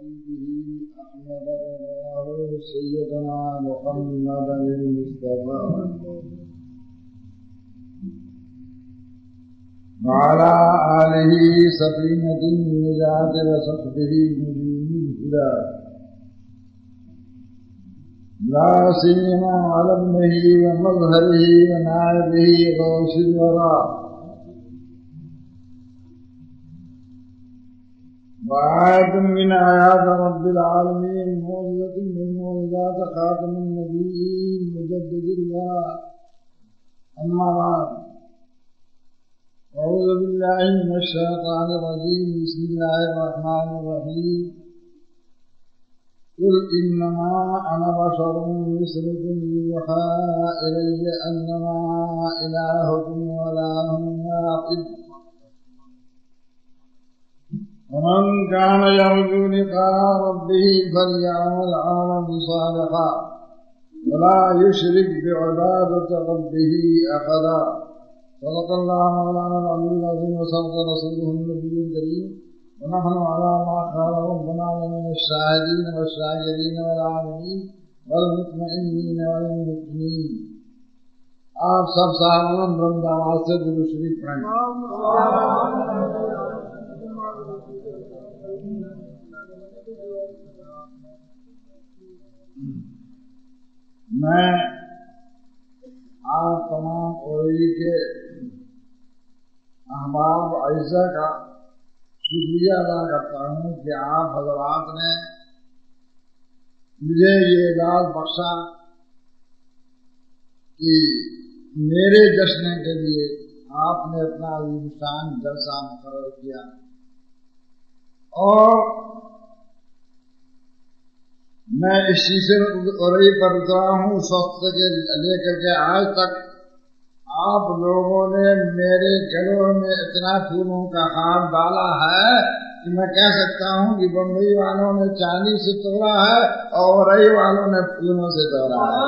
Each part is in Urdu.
أحمد الله سيدنا محمد المصطفى وعلى آله سفينة النجاة وصحبه مبين الهدى لا سيما على ابنه ومظهره ونائبه غوث الورى وآية من آيات رب العالمين معجزة من معجزات خاتم النبيين مجدد الله أما بعد أعوذ بالله من الشيطان الرجيم بسم الله الرحمن الرحيم قل إنما أنا بشر مثلكم يوحى إلي أنما إلهكم وإله واحد ومن كان يرجو لقاء ربه فليعمل عملا صالحا ولا يشرك بعبادة ربه أحدا صدق الله مولانا العلي العظيم وصدق رسوله النبي الكريم ونحن على ما قال ربنا من الشاهدين والشاكرين والعاملين والمطمئنين والمؤمنين. آپ سب صاحبان بلند آواز سے درود شریف پڑھیں. میں آپ تمام اوئی کے احباب اعزاء کا شکریہ ادا کرتا ہوں کہ آپ حضرات نے مجھے یہ اعزاز بخشا کہ میرے جشن کے لیے آپ نے اپنا عظیم شان جلسہ مقرر کیا اور میں اس شیشے اوئی پر اترا ہوں. اس وقت سے لے کر کے آج تک آپ لوگوں نے میرے گلوں میں اتنا پھولوں کا ہار ڈالا ہے کہ میں کہہ سکتا ہوں کہ بمبئی والوں نے چاندی سے توڑا ہے اور اوئی والوں نے پھولوں سے توڑا ہے.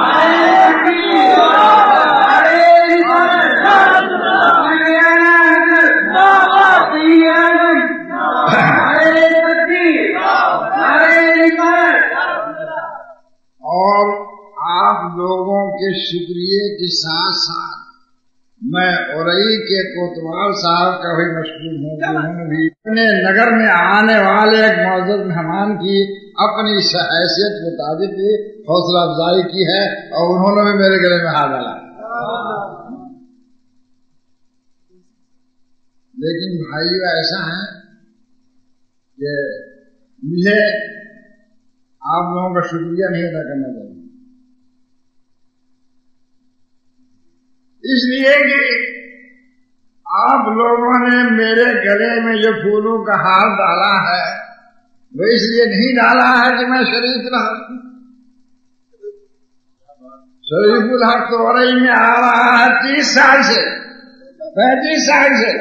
اور آپ لوگوں کے شکریہ کے ساتھ ساتھ میں اوئی کے کوتوال صاحب کا بھی مشغول ہوں. انہوں نے بھی اپنے نگر میں آنے والے ایک معزز مہمان کی اپنی حیثیت مطابق حوصلہ افزائی کی ہے اور انہوں نے بھی میرے گلے میں ہاتھ ڈالا. لیکن بھائیو ایسا ہے کہ مجھے آپ لوگوں کا شکریہ نہیں ادا کرنا چاہیے، اس لیے کہ آپ لوگوں نے میرے گلے میں جو پھولوں کا ہار ڈالا ہے وہ اس لیے نہیں ڈالا ہے کہ میں شریف رہا. شریف الحق تو اوئی میں آ رہا ہے 30 سال سے 35 سال سے.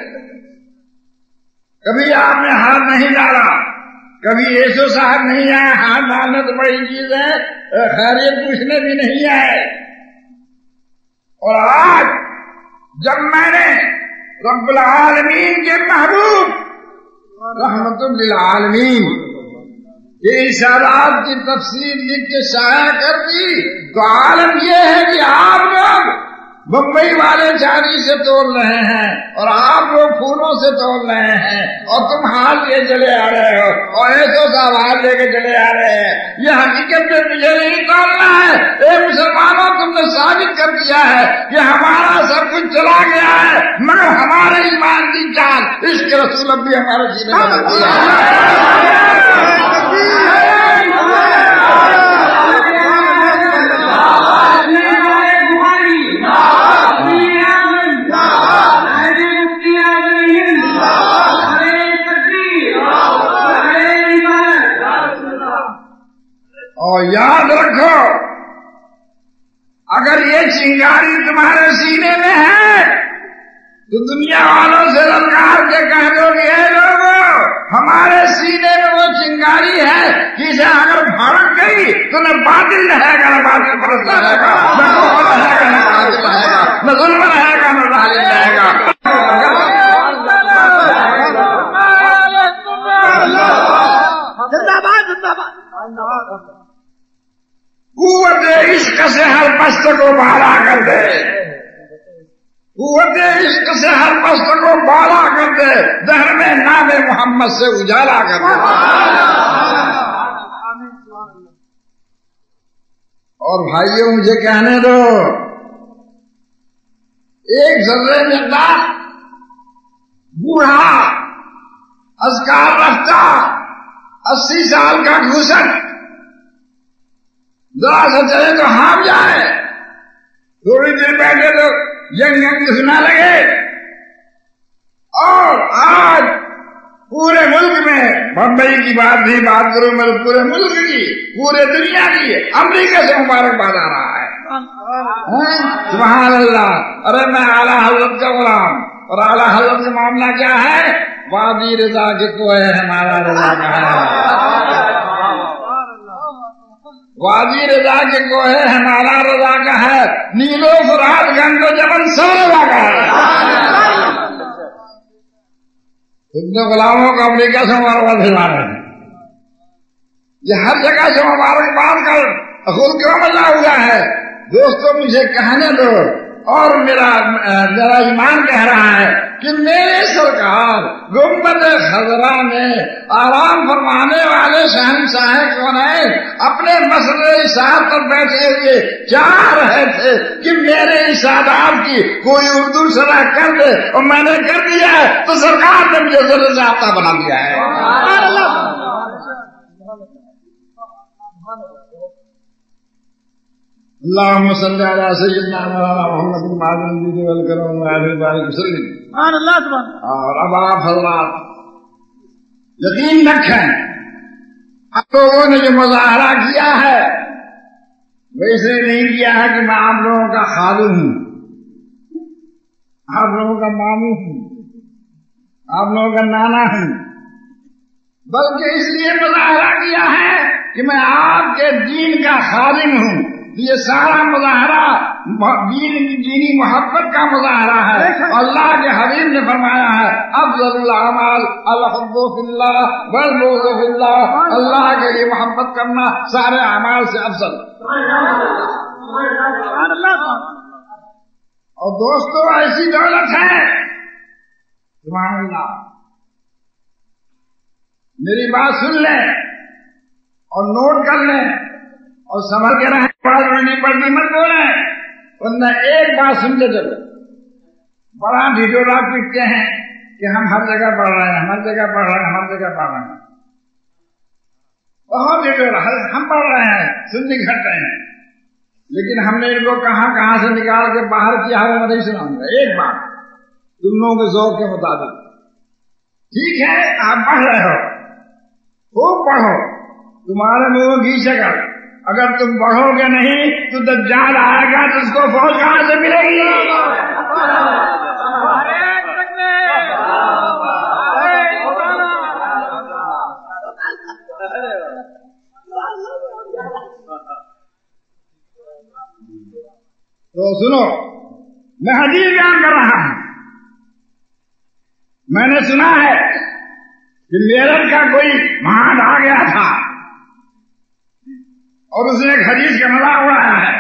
کبھی آپ نے ہار نہیں ڈالا، کبھی ایسو صاحب نہیں آئے ہاتھ ڈالنا تو بڑی چیز ہے، خیریت پوچھنے بھی نہیں آئے. اور آج جب میں نے رب العالمین کے محبوب رحمت للعالمین کے اشارات کی تفسیر لکھ کے شائع کر دی تو عالم یہ ہے کہ آپ لوگ بمبئی والے چاندی سے توڑ رہے ہیں اور آپ لوگ پھولوں سے توڑ رہے ہیں اور تم ہاتھ لے چلے آ رہے ہو اور ایسو صاحب ہاتھ لے کے چلے آ رہے ہیں. یہ حقیقت میں مجھے نہیں توڑنا ہے. اے مسلمانوں، تم نے ثابت کر دیا ہے کہ ہمارا سب کچھ چلا گیا ہے مگر ہمارے ایمان کی جان عشق رسول بھی ہمارے سینے میں بنتی ہے. اور یاد رکھو، اگر یہ چنگاری تمہارے سینے میں ہے تو دنیا والوں سے للکار کے کہہ دو کہ اے لوگوں، ہمارے سینے میں وہ چنگاری ہے کہ اسے اگر بھڑک گئی تو نہ باطل رہے گا نہ باطل پرست رہے گا، نہ کفر رہے گا نہ باطل رہے گا، نہ ظلم رہے گا نہ ظالم رہے گا. زندہ سے ہر پست کو بالا کر دے، قوت عشق سے ہر پست کو بالا کر دے، دہر میں نام محمد سے اجالا کر دے۔ اور بھائیوں مجھے کہنے دو، ایک ذرے مقدار بوڑھا اذکار رکھتا 80 سال کا گھسٹ ذرا سا چلے تو ہاں جائے، تھوڑی دیر بیٹھے تو ینگ سنا لگے، اور آج پورے ملک میں، بمبئی کی بات نہیں بات کروں میں، پورے ملک کی، پورے دنیا کی، امریکہ سے مبارکباد آ رہا ہے۔ سبحان اللہ۔ ارے میں اعلیٰ حضرت کا غلام، اور اعلیٰ حضرت کا معاملہ کیا ہے؟ وادی رضا کے کوئے ہمارا رضا کا ہے، وادی رضا کے کوئے ہمارا رضا کا ہے، نیلو فرات گنگ و جمن سب رضا کا ہے۔ تم نے غلاموں کو امریکہ سے مبارکباد دلا رہے ہیں، یہ ہر جگہ سے مبارکباد کر خود کیوں مزہ ہوا ہے؟ دوستوں مجھے کہنے دو، اور میرا ایمان کہہ رہا ہے کہ میرے سرکار گنبد خضرا میں آرام فرمانے والے شہنشاہ کونین اپنے مسئلے ساتھ پر بیٹھے ہوئے چاہ رہے تھے کہ میرے اس آداب کی کوئی اردو شرح کر دے، اور میں نے کر دیا ہے تو سرکار نے مجھے ضرور ضابطہ بنا دیا ہے۔ اللهم صل على سيدنا محمد المعظم والكرم وعلى آله وسلم۔ سبحان اللہ سبحان اللہ۔ اور اب آپ حضرات یقین رکھیں، آپ لوگوں نے جو مظاہرہ کیا ہے وہ اس لیے نہیں کیا ہے کہ میں آپ لوگوں کا خادم ہوں، آپ لوگوں کا ماموں ہوں، آپ لوگوں کا نانا ہوں، بلکہ اس لیے مظاہرہ کیا ہے کہ میں آپ کے دین کا خادم ہوں۔ یہ سارا مظاہرہ دینی محبت کا مظاہرہ ہے۔ اللہ کے حبیب نے فرمایا ہے افضل الاعمال الحب فی اللہ والبغض فی اللہ، اللہ کے لیے محبت کرنا سارے اعمال سے افضل۔ اور دوستو ایسی دولت ہے، سبحان اللہ، میری بات سن لیں اور نوٹ کر لیں اور سمجھ کے رہیں، پڑھنی پڑھنی مت بولیں، ورنہ ایک بات سن کے چلو، بڑا ڈھیڈورا پیٹتے ہیں کہ ہم ہر جگہ پڑھ رہے ہیں، ہر جگہ پڑھ رہے ہیں، ہر جگہ پڑھ رہے ہیں، بہت ڈھیڈورا، ہم پڑھ رہے ہیں، سننے گھٹ رہے ہیں، لیکن ہم نے ان کو کہاں سے نکال کے باہر کیا ہے وہ نہیں سناؤں گا۔ ایک بات تم لوگوں کے ذوق کے مطابق، ٹھیک ہے آپ پڑھ رہے ہو، خوب پڑھو، تمہارے منہ کی شکل، اگر تم پڑھو گے نہیں تو دجال آئے گا تو اس کو فوج کہاں سے ملے گی؟ تو سنو، میں حدیث بیان کر رہا ہوں، میں نے سنا ہے کہ میرٹھ کا کوئی مہان آ گیا تھا اور اس نے ایک حدیث کا مذاق اڑایا ہے۔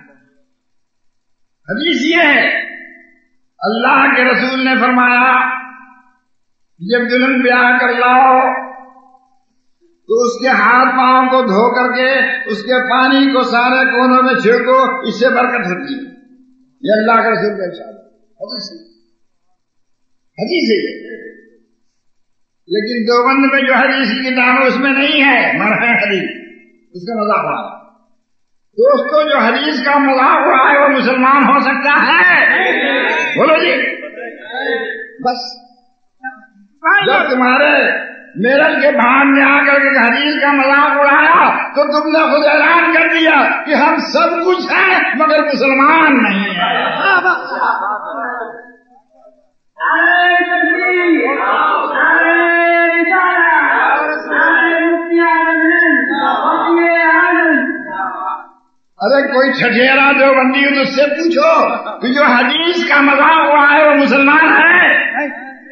حدیث یہ ہے، اللہ کے رسول نے فرمایا جب دلہن بیاہ کر لاؤ تو اس کے ہاتھ پاؤں کو دھو کر کے اس کے پانی کو سارے کونوں میں چھڑکو، اس سے برکت ہوتی ہے۔ یہ اللہ کے رسول کا ارشاد حدیث ہے، لیکن دیوبند میں جو حدیث کی کتاب ہے اس میں نہیں ہے مرحے حدیث، اس کا مذاق اڑا۔ دوستو جو حدیث کا مذاق اڑائے وہ مسلمان ہو سکتا ہے؟ بولو جی، بس جب تمہارے میرٹھ کے بہان میں آ کر کے حدیث کا مذاق اڑایا تو تم نے خود اعلان کر دیا کہ ہم سب کچھ ہیں مگر مسلمان نہیں ہیں۔ ارے کوئی چھٹیرا دیوبندی ہو تو اس سے پوچھو کہ جو حدیث کا مذاق ہوا ہے وہ مسلمان ہے؟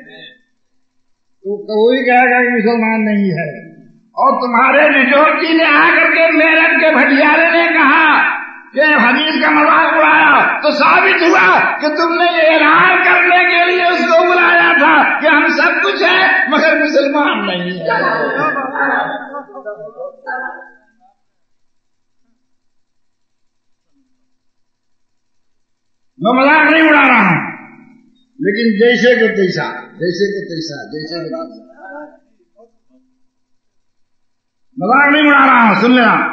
تو کوئی کہے گا کہ مسلمان نہیں ہے۔ اور تمہارے نجوڑی نے آ کر کے میرٹھ کے بھٹیارے نے کہا کہ حدیث کا مذاق اڑایا تو ثابت ہوا کہ تم نے یہ اعلان کرنے کے لیے اس کو بلایا تھا کہ ہم سب کچھ ہیں مگر مسلمان نہیں ہیں. میں مذاق نہیں اڑا رہا ہوں، لیکن جیسے کو تیسا مذاق نہیں اڑا رہا ہوں، سن لینا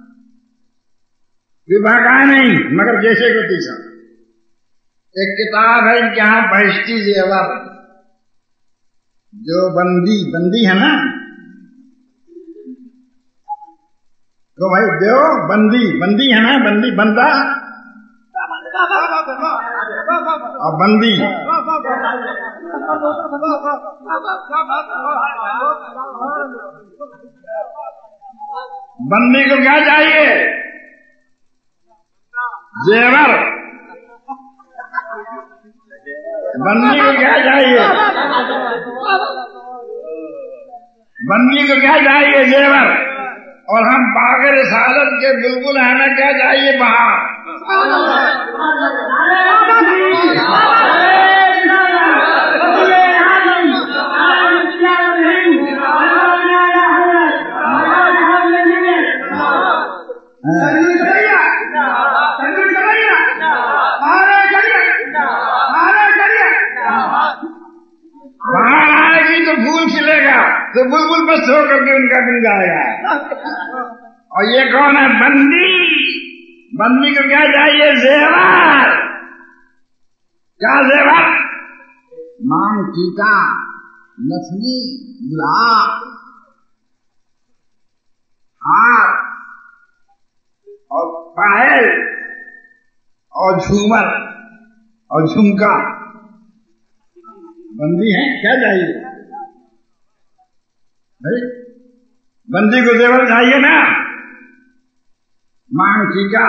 بہکایا نہیں مگر جیسے کو تیسا. ایک کتاب ہے ان کے یہاں بہشتی زیور، جو بندی ہے نا، تو بھائی دیو بندی ہے نا، بندہ اور بندی، بندی کو کیا چاہیے؟ زیور. بندی کو کیا چاہیے؟ زیور. اور ہم باغ رسالت کے بالکل ہمیں کیا چاہیے؟ بہار. باہر آئے گی تو پھول کھلے گا تو بلبل بس ہو کر کے ان کا دل جائے گا. اور یہ کون ہے؟ بندی کو کیا چاہیے؟ زیور. کیا زیور؟ مانگ ٹیکا، نسلی، گلاب، ہار اور پائل اور جھومر اور جھمکا. بندی ہے، کیا چاہیے بھائی؟ بندی کو زیور چاہیے نا. مانگ ٹیکا،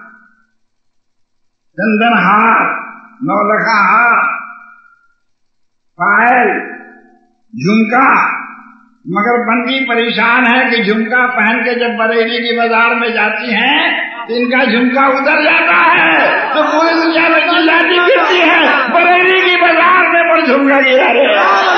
چندن ہار، نولکھا ہار، پائل، جھمکا. مگر بندی پریشان ہے کہ جھمکا پہن کے جب بریلی کی بازار میں جاتی ہیں تو ان کا جھمکا اتر جاتا ہے تو پوری دنیا میں چلاتی پھرتی ہے بریلی کی بازار میں پر جھمکا گرا رہے.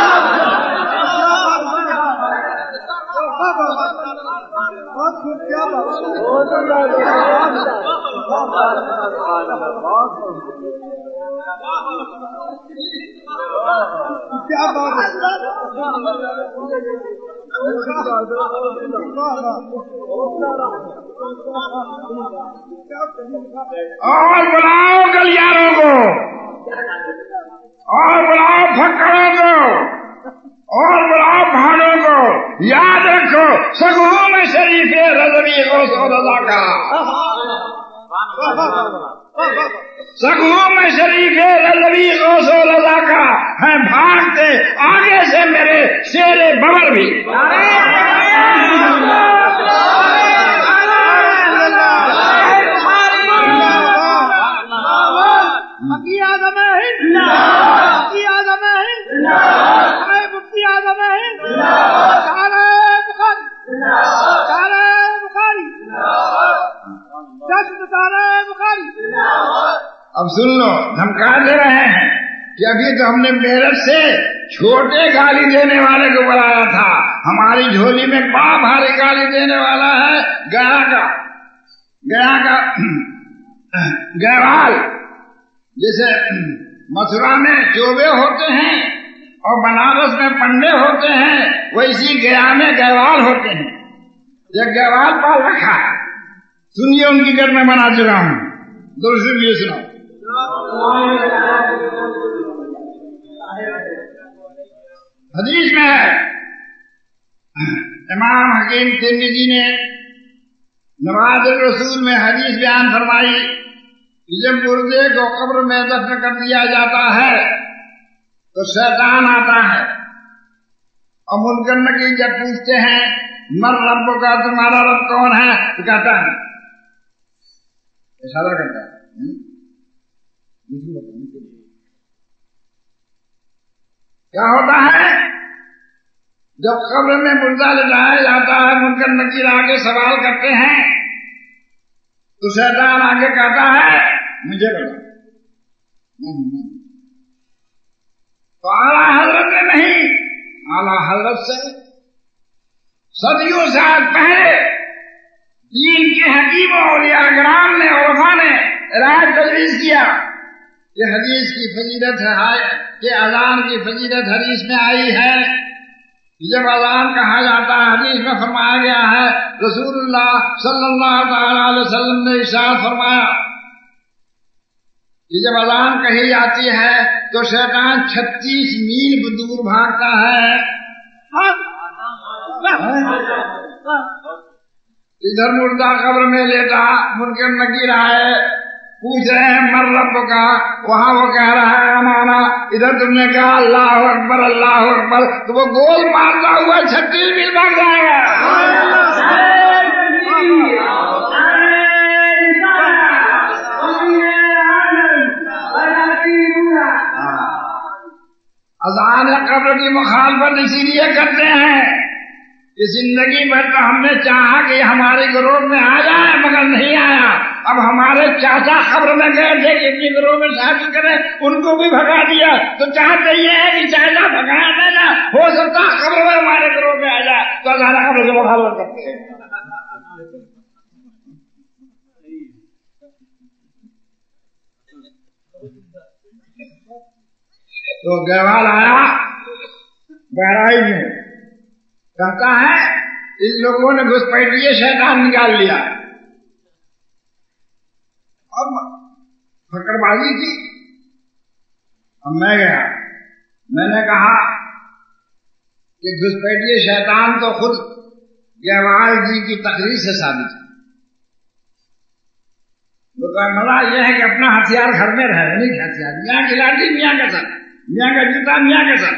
اور بلاؤ گلیاروں کو، اور بلاؤ پھکڑوں کو، اور بلاؤ بھانوں کو. یاد رکھو سگوں میں شریف رضوی غوث و رضا کا، سگوں میں شریف رضوی غوث و رضا کا ہے بھاگتے آگے سے میرے شیر ببر بھی. اب سن لو، دھمکا دے رہے ہیں کہ ابھی تو ہم نے میرٹھ سے چھوٹے گالی دینے والے کو بلایا تھا، ہماری جھولی میں بڑا بھاری گالی دینے والا ہے گیا کا گیوال. جیسے متھرا میں چوبے ہوتے ہیں اور بنارس میں پنڈے ہوتے ہیں، ویسی گیا میں گیوال ہوتے ہیں. یہ گیوال پال رکھا ہے. سنیے ان کی گھر میں بنا چکا ہوں، درست بھی سناؤ. حدیث میں ہے، امام حکیم ترمذی نے نواز الرسول میں حدیث بیان فرمائی کہ جب مردے کو قبر میں دفن کر دیا جاتا ہے تو شیطان آتا ہے اور منکر نکیر جب پوچھتے ہیں مر رب کا، تمہارا رب کون ہے، تو کہتا ہے، اشارہ کرتا ہے کیا ہوتا ہے جب قبر میں مردہ لے جایا جاتا ہے، منکر نکیر آگے سوال کرتے ہیں تو شیطان آگے کہتا ہے مجھے بتا، تو اعلیٰ حضرت نے نہیں، اعلیٰ حضرت سے صدیوں سے پہلے دین کے حکیموں اور اولیاء نے علماء نے رائے تجویز کیا کہ حدیث کی فضیلت ہے کہ اذان کی فضیلت حدیث میں آئی ہے. جب اذان کہا جاتا ہے حدیث میں فرمایا گیا ہے، رسول اللہ صلی اللہ تعالی علیہ وسلم نے ارشاد فرمایا کہ جب اذان کہی جاتی ہے تو شیطان 36 میل دور بھاگتا ہے. ادھر مردہ قبر میں لیٹا منکر نکیر آئے، پوچھ رہے ہیں مر رب کا، وہاں وہ کہہ رہا ہے امانا، ادھر تم نے کہا اللہ اکبر اللہ اکبر، تو وہ گول مارتا ہوا 36 میل بھاگ جائے گا. اذان قبر کی مخالفت اسی لیے کرتے ہیں کہ زندگی بھر تو ہم نے چاہا کہ ہمارے گروہ میں آ جائے مگر نہیں آیا. اب ہمارے چاچا قبر میں گئے تھے کہ اپنی گروہ میں شادی کریں، ان کو بھی بھگا دیا، تو چاہتے یہ ہے کہ چاچا بھگایا دینا، ہو سکتا قبر میں ہمارے گروہ میں آ جائے، تو اذان قبر کی مخالفت کرتے ہیں. تو گہوال آیا بہرائی میں، کہتا ہے ان لوگوں نے گھسپیٹیے شیطان نکال لیا. اب پکڑ بازی تھی. اب میں گیا، میں نے کہا کہ گھسپیٹیے شیطان تو خود گہوال جی کی تقریر سے ثابت ہے. مزہ یہ ہے کہ اپنا ہتھیار گھر میں رہے، نہیں ہتھیار میاں کی لاٹھی میاں کے ساتھ، میاں کا جوتا میاں کے ساتھ،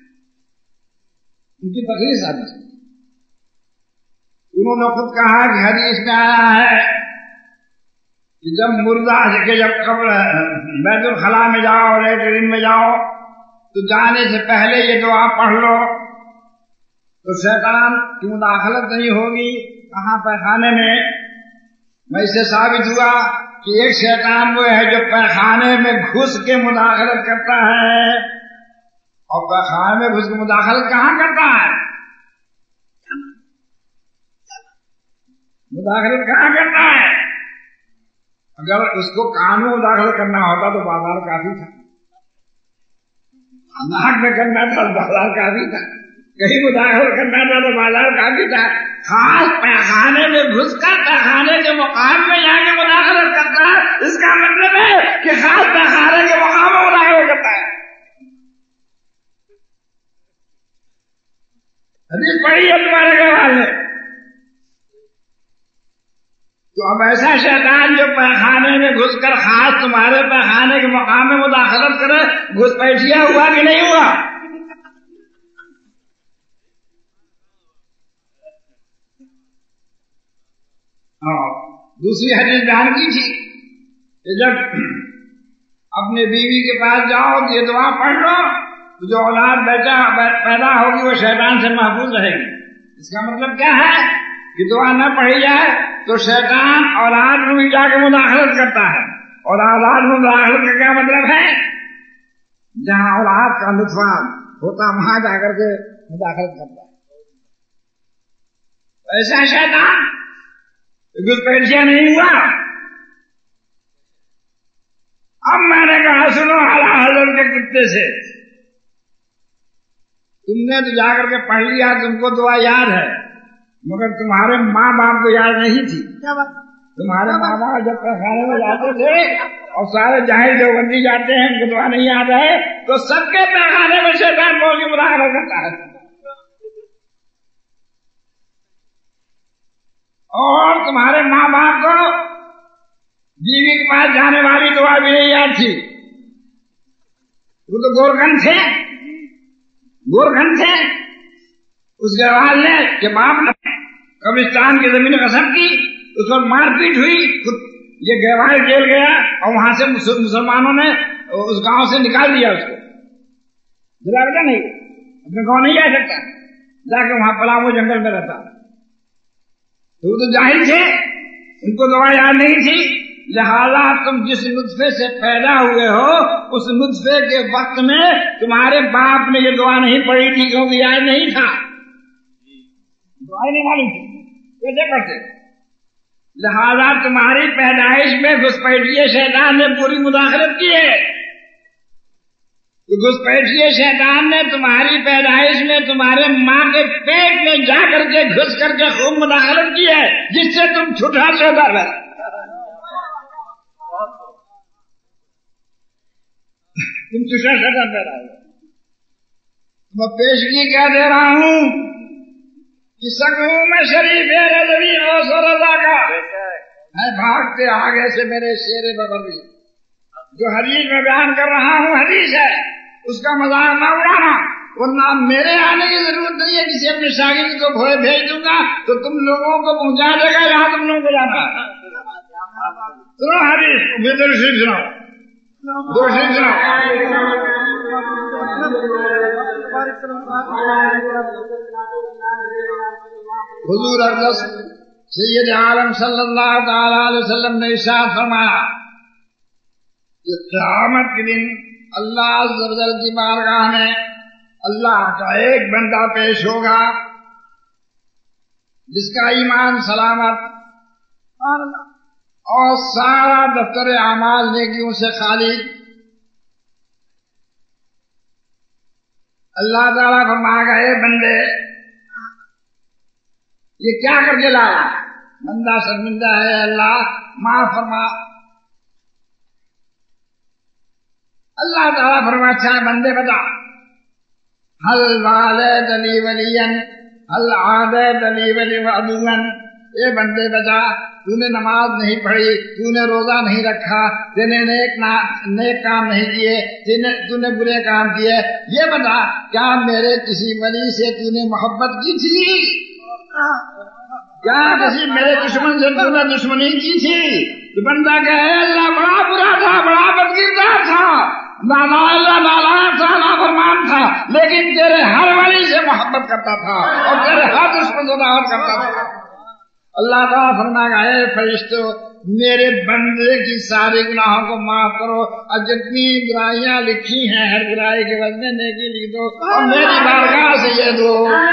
ان کی تقریر ثابت ہے. انہوں نے خود کہا کہ حدیث میں آیا ہے کہ جب مردہ کہ جب قبر بیت الخلا میں جاؤ، لیٹرین میں جاؤ، تو جانے سے پہلے یہ دعا پڑھ لو تو شیطان کی مداخلت نہیں ہوگی. کہاں پیخانے میں میں سے ثابت ہوا کہ ایک شیطان وہ ہے جو پیخانے میں گھس کے مداخلت کرتا ہے. اور پیخانے میں گھس کے مداخلت کہاں کرتا ہے؟ مداخلت کہاں کرتا ہے؟ اگر اس کو کان میں مداخلت کرنا ہوتا تو بازار کافی تھا، ناک میں کرنا تھا تو بازار کافی تھا، کہیں مداخلت کرنا تھا تو بازار کافی تھا. خاص پیخانے میں گھس کر پیخانے کے مقام میں جا کے مداخلت کرتا ہے. اس کا مطلب ہے کہ خاص پیخانے کے مقام میں مداخلت کرتا ہے. حدیث پڑھی ہے تمہارے گھر نے. تو اب ایسا شیطان جو پیخانے میں گھس کر خاص تمہارے پیخانے کے مقام میں مداخلت کرے، گھس پیٹیا ہوا کہ نہیں ہوا؟ دوسری حدیث بیان کی تھی کہ جب اپنے بیوی کے پاس جاؤ تو یہ دعا پڑھ لو تو جو اولاد بیٹا پیدا ہوگی وہ شیطان سے محفوظ رہے گی. اس کا مطلب کیا ہے کہ دعا نہ پڑھی جائے تو شیطان اولاد میں جا کے مداخلت کرتا ہے. اور اولاد میں مداخلت کا کیا مطلب ہے؟ جہاں اولاد کا لطف ہوتا وہاں جا کر کے مداخلت کرتا ہے. ایسا شیطان گھسپیٹیا نہیں ہوا. اب میں نے کہا سنو اعلیٰ حضرت کے کتے سے، تم نے تو جا کر کے پڑھ لیا، تم کو دعا یاد ہے، مگر تمہارے ماں باپ کو یاد نہیں تھی. تمہارے ماں باپ جب پیخانے میں جاتے تھے اور سارے جاہل دیوبندی جاتے ہیں ان کو دعا نہیں یاد ہے، تو سب کے پیخانے میں شیطان بول کے مداخلت کرتا ہے. اور تمہارے ماں باپ کو بیوی کے پاس جانے والی دعا بھی نہیں یاد تھی. وہ تو گورکھن تھے. اس گہوال نے کہ باپ نے قبرستان کی زمین قسم کی، اس پر مار پیٹ ہوئی، یہ گہوال جیل گیا اور وہاں سے مسلمانوں نے اس گاؤں سے نکال دیا. اس کو جلا بیٹا نہیں، اپنے گاؤں نہیں جا سکتا، جا کے وہاں پلامو جنگل میں رہتا. تو وہ تو جاہل تھے، उनको दुआ याद नहीं थी, लिहाजा तुम जिस नुत्फे से पैदा हुए हो उस नुत्फे के वक्त में तुम्हारे बाप ने ये दुआ नहीं पढ़ी थी, क्योंकि याद नहीं था, दुआ नहीं मालूम थी, कैसे करते। लिहाजा तुम्हारी पैदाइश में घुसपैठिए शैतान ने पूरी मुदाखलत की है। तो घुसपैठिए शैतान ने तुम्हारी पैदाइश में तुम्हारे माँ के पेट में जा करके घुस करके खूब मुदाखलत की है, जिससे तुम छुटा छुटा रहे। तुम छुटा छुटा पैदा हो। मैं पेशगी क्या दे रहा हूँ कि सकूं मैं शरीफ रज़वी और रज़ा का, मैं भागते आगे से मेरे शेर बबरी जो हदीस में बयान कर रहा हूँ, हदीस है, उसका मजाक न उड़ाना, वरना मेरे आने की जरूरत नहीं है, किसी अपने शागिर्द को भेज दूंगा तो तुम लोगों को पहुंचा देगा जहां तुम लोगों को जाना है। सुनो हदीस, बेहतर शेर सुनाओ, दो शेर सुनाओ। हुजूर अक़दस सैयद आलम सल्लल्लाहु तआला अलैहि वसल्लम ने इरशाद फरमाया कि क़यामत के दिन अल्लाह अज़्ज़ व जल की बारगाह में अल्लाह का एक बंदा पेश होगा जिसका ईमान सलामत और सारा दफ्तर आमाल नेकियों से खाली। अल्लाह ताला फरमाएगा, ए बंदे ये क्या करके लाया? बंदा शर्मिंदा है, अल्लाह माफ फरमा। अल्लाह ताला फरमाता, अच्छा बंदे बता, हल वालिद अली वलियन हल आदत अली वली वअदुवन। ये बंदे बता, तूने नमाज नहीं पढ़ी, तूने रोजा नहीं रखा, तूने नेक काम नहीं किए, तूने बुरे काम किए, ये बता क्या मेरे किसी वली से तूने मोहब्बत की थी? क्या किसी मेरे दुश्मन से तूने दुश्मनी की थी? तो बंदा कहे, अल्लाह बड़ा बुरा था, बड़ा बदकिरदार था, नालायक था, नाफरमान था, लेकिन तेरे हर वली से मोहब्बत करता था और तेरे हर दुश्मन से दावत करता था। अल्लाह ताला फरमाएगा, ए फरिश्तों मेरे बंदे की सारे गुनाहों को माफ करो और जितनी बुराइयां लिखी हैं हर बुराई के बदले नेकी लिख दो और मेरी बारगाह से ये दो।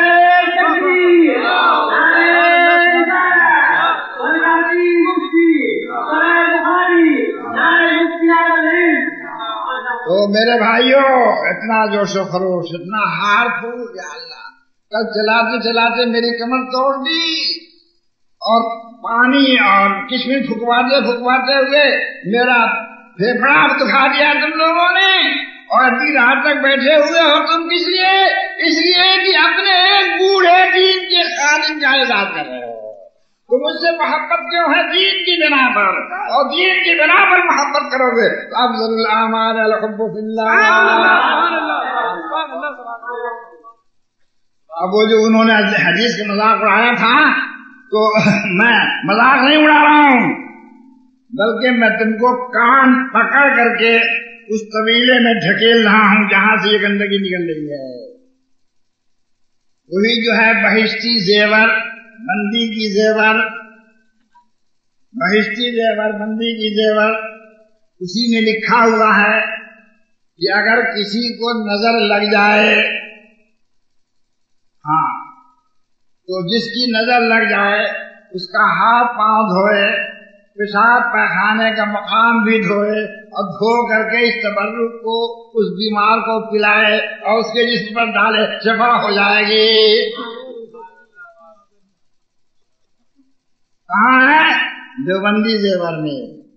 तो मेरे भाइयों, इतना जोशो खरोश, इतना हार फूल, या अल्लाह, कल चलाते चलाते मेरी कमर तोड़ दी और पानी और किशमिश फुकवाते हुए मेरा फेफड़ा दुखा दिया तुम लोगों ने, और अभी रात तक बैठे हुए हो तुम किस लिए? इसलिए कि अपने बूढ़े दीन के खालिद का इज़ाद कर रहे हो। तो मुझसे मोहब्बत क्यों है? दीन की बिना पर, और दीन की बिना पर मोहब्बत करोगे तो अफ़ज़लुल आमाल अल-हुब्बु फिल्लाह। अब वो जो उन्होंने हदीस का मजाक उड़ाया था, तो मैं मजाक नहीं उड़ा रहा हूँ, बल्कि मैं तुमको कान पकड़ करके उस तवीले में ढकेल रहा हूँ जहां से ये गंदगी निकल रही है। वही जो है बहिश्ती जेवर, बंदी की जेवर, बहिश्ती जेवर, बंदी की जेवर, उसी में लिखा हुआ है कि अगर किसी को नजर लग जाए, हाँ, तो जिसकी नजर लग जाए उसका हाथ पांव धोए, पेशाब पैखाने का मकाम भी धोए और धो करके इस तबर्रुक को उस बीमार को पिलाए और उसके जिस्म पर डाले, शफा हो जाएगी। कहाँ है? देवबंदी जेवर में।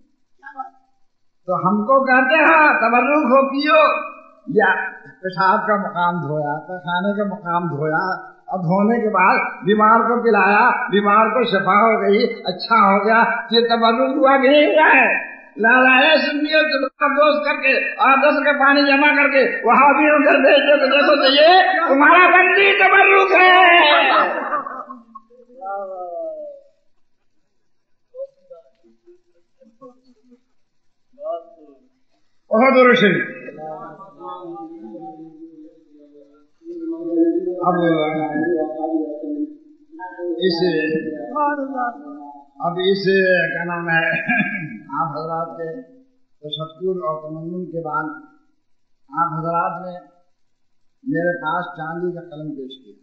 तो हमको कहते हैं तबर्रुक हो पियो, या पेशाब का मकाम धोया, पैखाने का मकाम धोया और धोने के बाद बीमार को पिलाया, बीमार को शफा हो गई, अच्छा हो गया, ये तबर्रुक हुआ कि नहीं हुआ है? लालाए सुनियो तुम्हारा दोस्त करके और 10 का पानी जमा करके वहां भी उधर भेज दो तो देखो तो ये तुम्हारा बंदी तबर्रुक है। बहुत रोशन अब इस اب اس کیا نام ہے آپ حضرات کے تشکر اور تمنن کے بعد آپ حضرات نے میرے پاس چاندی کا قلم پیش کیا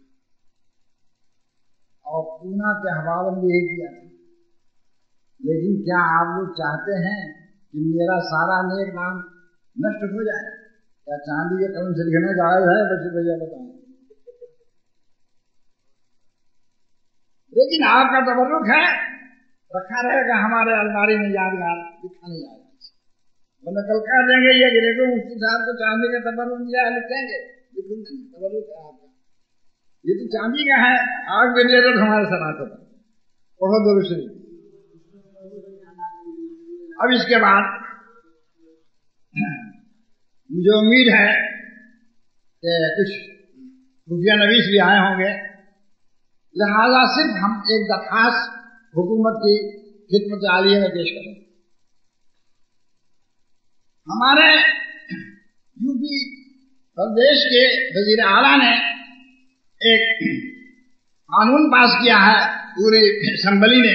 اور پونا کے حوالے بھی یہی کیا تھا، لیکن کیا آپ لوگ چاہتے ہیں کہ میرا سارا نیک نام نشٹ ہو جائے؟ کیا چاندی کے قلم سے لکھنا جائز ہے؟ بچے بھیا بتائیں۔ لیکن آپ کا تبرک ہے، رکھا رہے گا ہمارے الماری میں یادگار، لکھا نہیں جائے گا، ورنہ کل کہہ دیں گے یہ گرے کو مفتی صاحب کو چاندی کا تبرک دیا ہے، لکھیں گے لیکن نہیں، تبرک ہے آپ کا، یہ تو چاندی کا ہے، آگ بھی دے دو ہمارے سناتے پر بہت درود شریف۔ اب اس کے بعد مجھے امید ہے کہ کچھ خفیہ نویس بھی آئے ہوں گے، لہذا صرف ہم ایک درخواست حکومت کی خدمت عالیہ میں پیش کریں۔ ہمارے یو پی پردیش کے وزیر اعلیٰ نے ایک قانون پاس کیا ہے پوری اسمبلی نے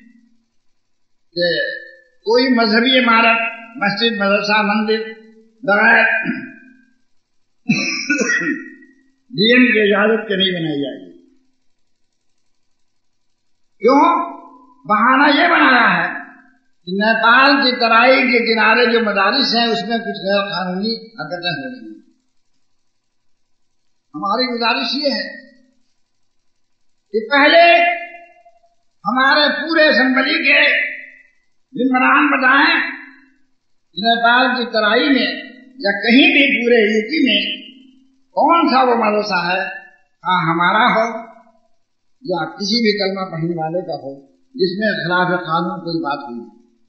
کہ کوئی مذہبی عمارت، مسجد، مدرسہ، مندر بغیر ڈی ایم کی اجازت کے نہیں بنائی جائے گی۔ کیوں؟ بہانہ یہ بنایا ہے کہ نیپال کی ترائی کے کنارے جو مدارس ہیں اس میں کچھ غیر قانونی حرکتیں ہو رہی ہیں۔ ہماری گزارش یہ ہے کہ پہلے ہمارے پورے اسمبلی کے ممبران بتائیں کہ نیپال کی ترائی میں یا کہیں بھی پورے یو پی میں کون سا وہ مدرسہ ہے، ہاں ہمارا ہو یا کسی بھی کلمہ پڑھنے والے کا ہو، جس میں خلاف قانون کوئی بات ہوئی۔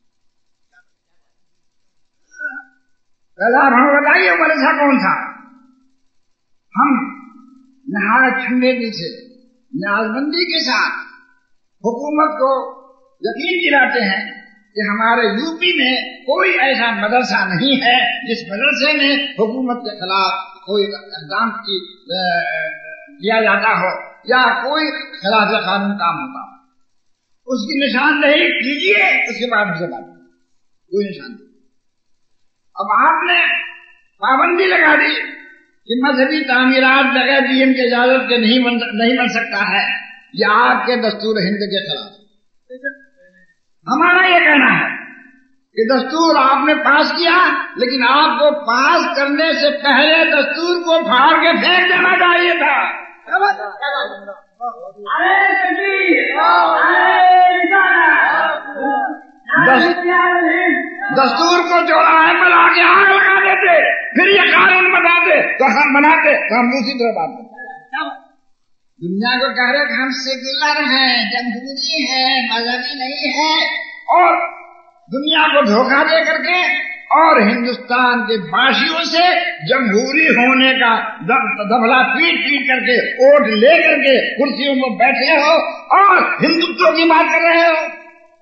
پہلا ہم بتائیے مدرسہ کون تھا؟ ہم نہایت ٹھنڈے دل سے نیازمندی کے ساتھ حکومت کو یقین دلاتے ہیں کہ ہمارے یو پی میں کوئی ایسا مدرسہ نہیں ہے جس مدرسے میں حکومت کے خلاف کوئی اقدام کیا جاتا ہو یا کوئی خلاف قانون کام ہوتا ہو۔ اس کی نشاندہی کیجیے، اس کے بعد سے بات کوئی نشاندہی۔ اب آپ نے پابندی لگا دی کہ مذہبی تعمیرات بغیر ڈی ایم کی اجازت کے نہیں بن سکتا ہے، یہ آپ کے دستور ہند کے خلاف۔ ہمارا یہ کہنا ہے کہ دستور آپ نے پاس کیا، لیکن آپ کو پاس کرنے سے پہلے دستور کو پھاڑ کے پھینک دینا چاہیے تھا۔ دستور کو چوراہے پر آ کے آگ لگا دیتے، پھر یہ قانون بناتے تو ہم بناتے تو ہم دوسری طرف بات کرتے۔ دنیا کو کہہ رہے کہ ہم سیکولر ہیں، جمہوری ہیں، مذہبی نہیں ہے، اور دنیا کو دھوکہ دے کر کے اور ہندوستان کے باشیوں سے جمہوری ہونے کا دبلا پیٹ کر کے ووٹ لے کر کے کرسیوں میں بیٹھے ہو اور ہندوتو کی بات کر رہے ہو،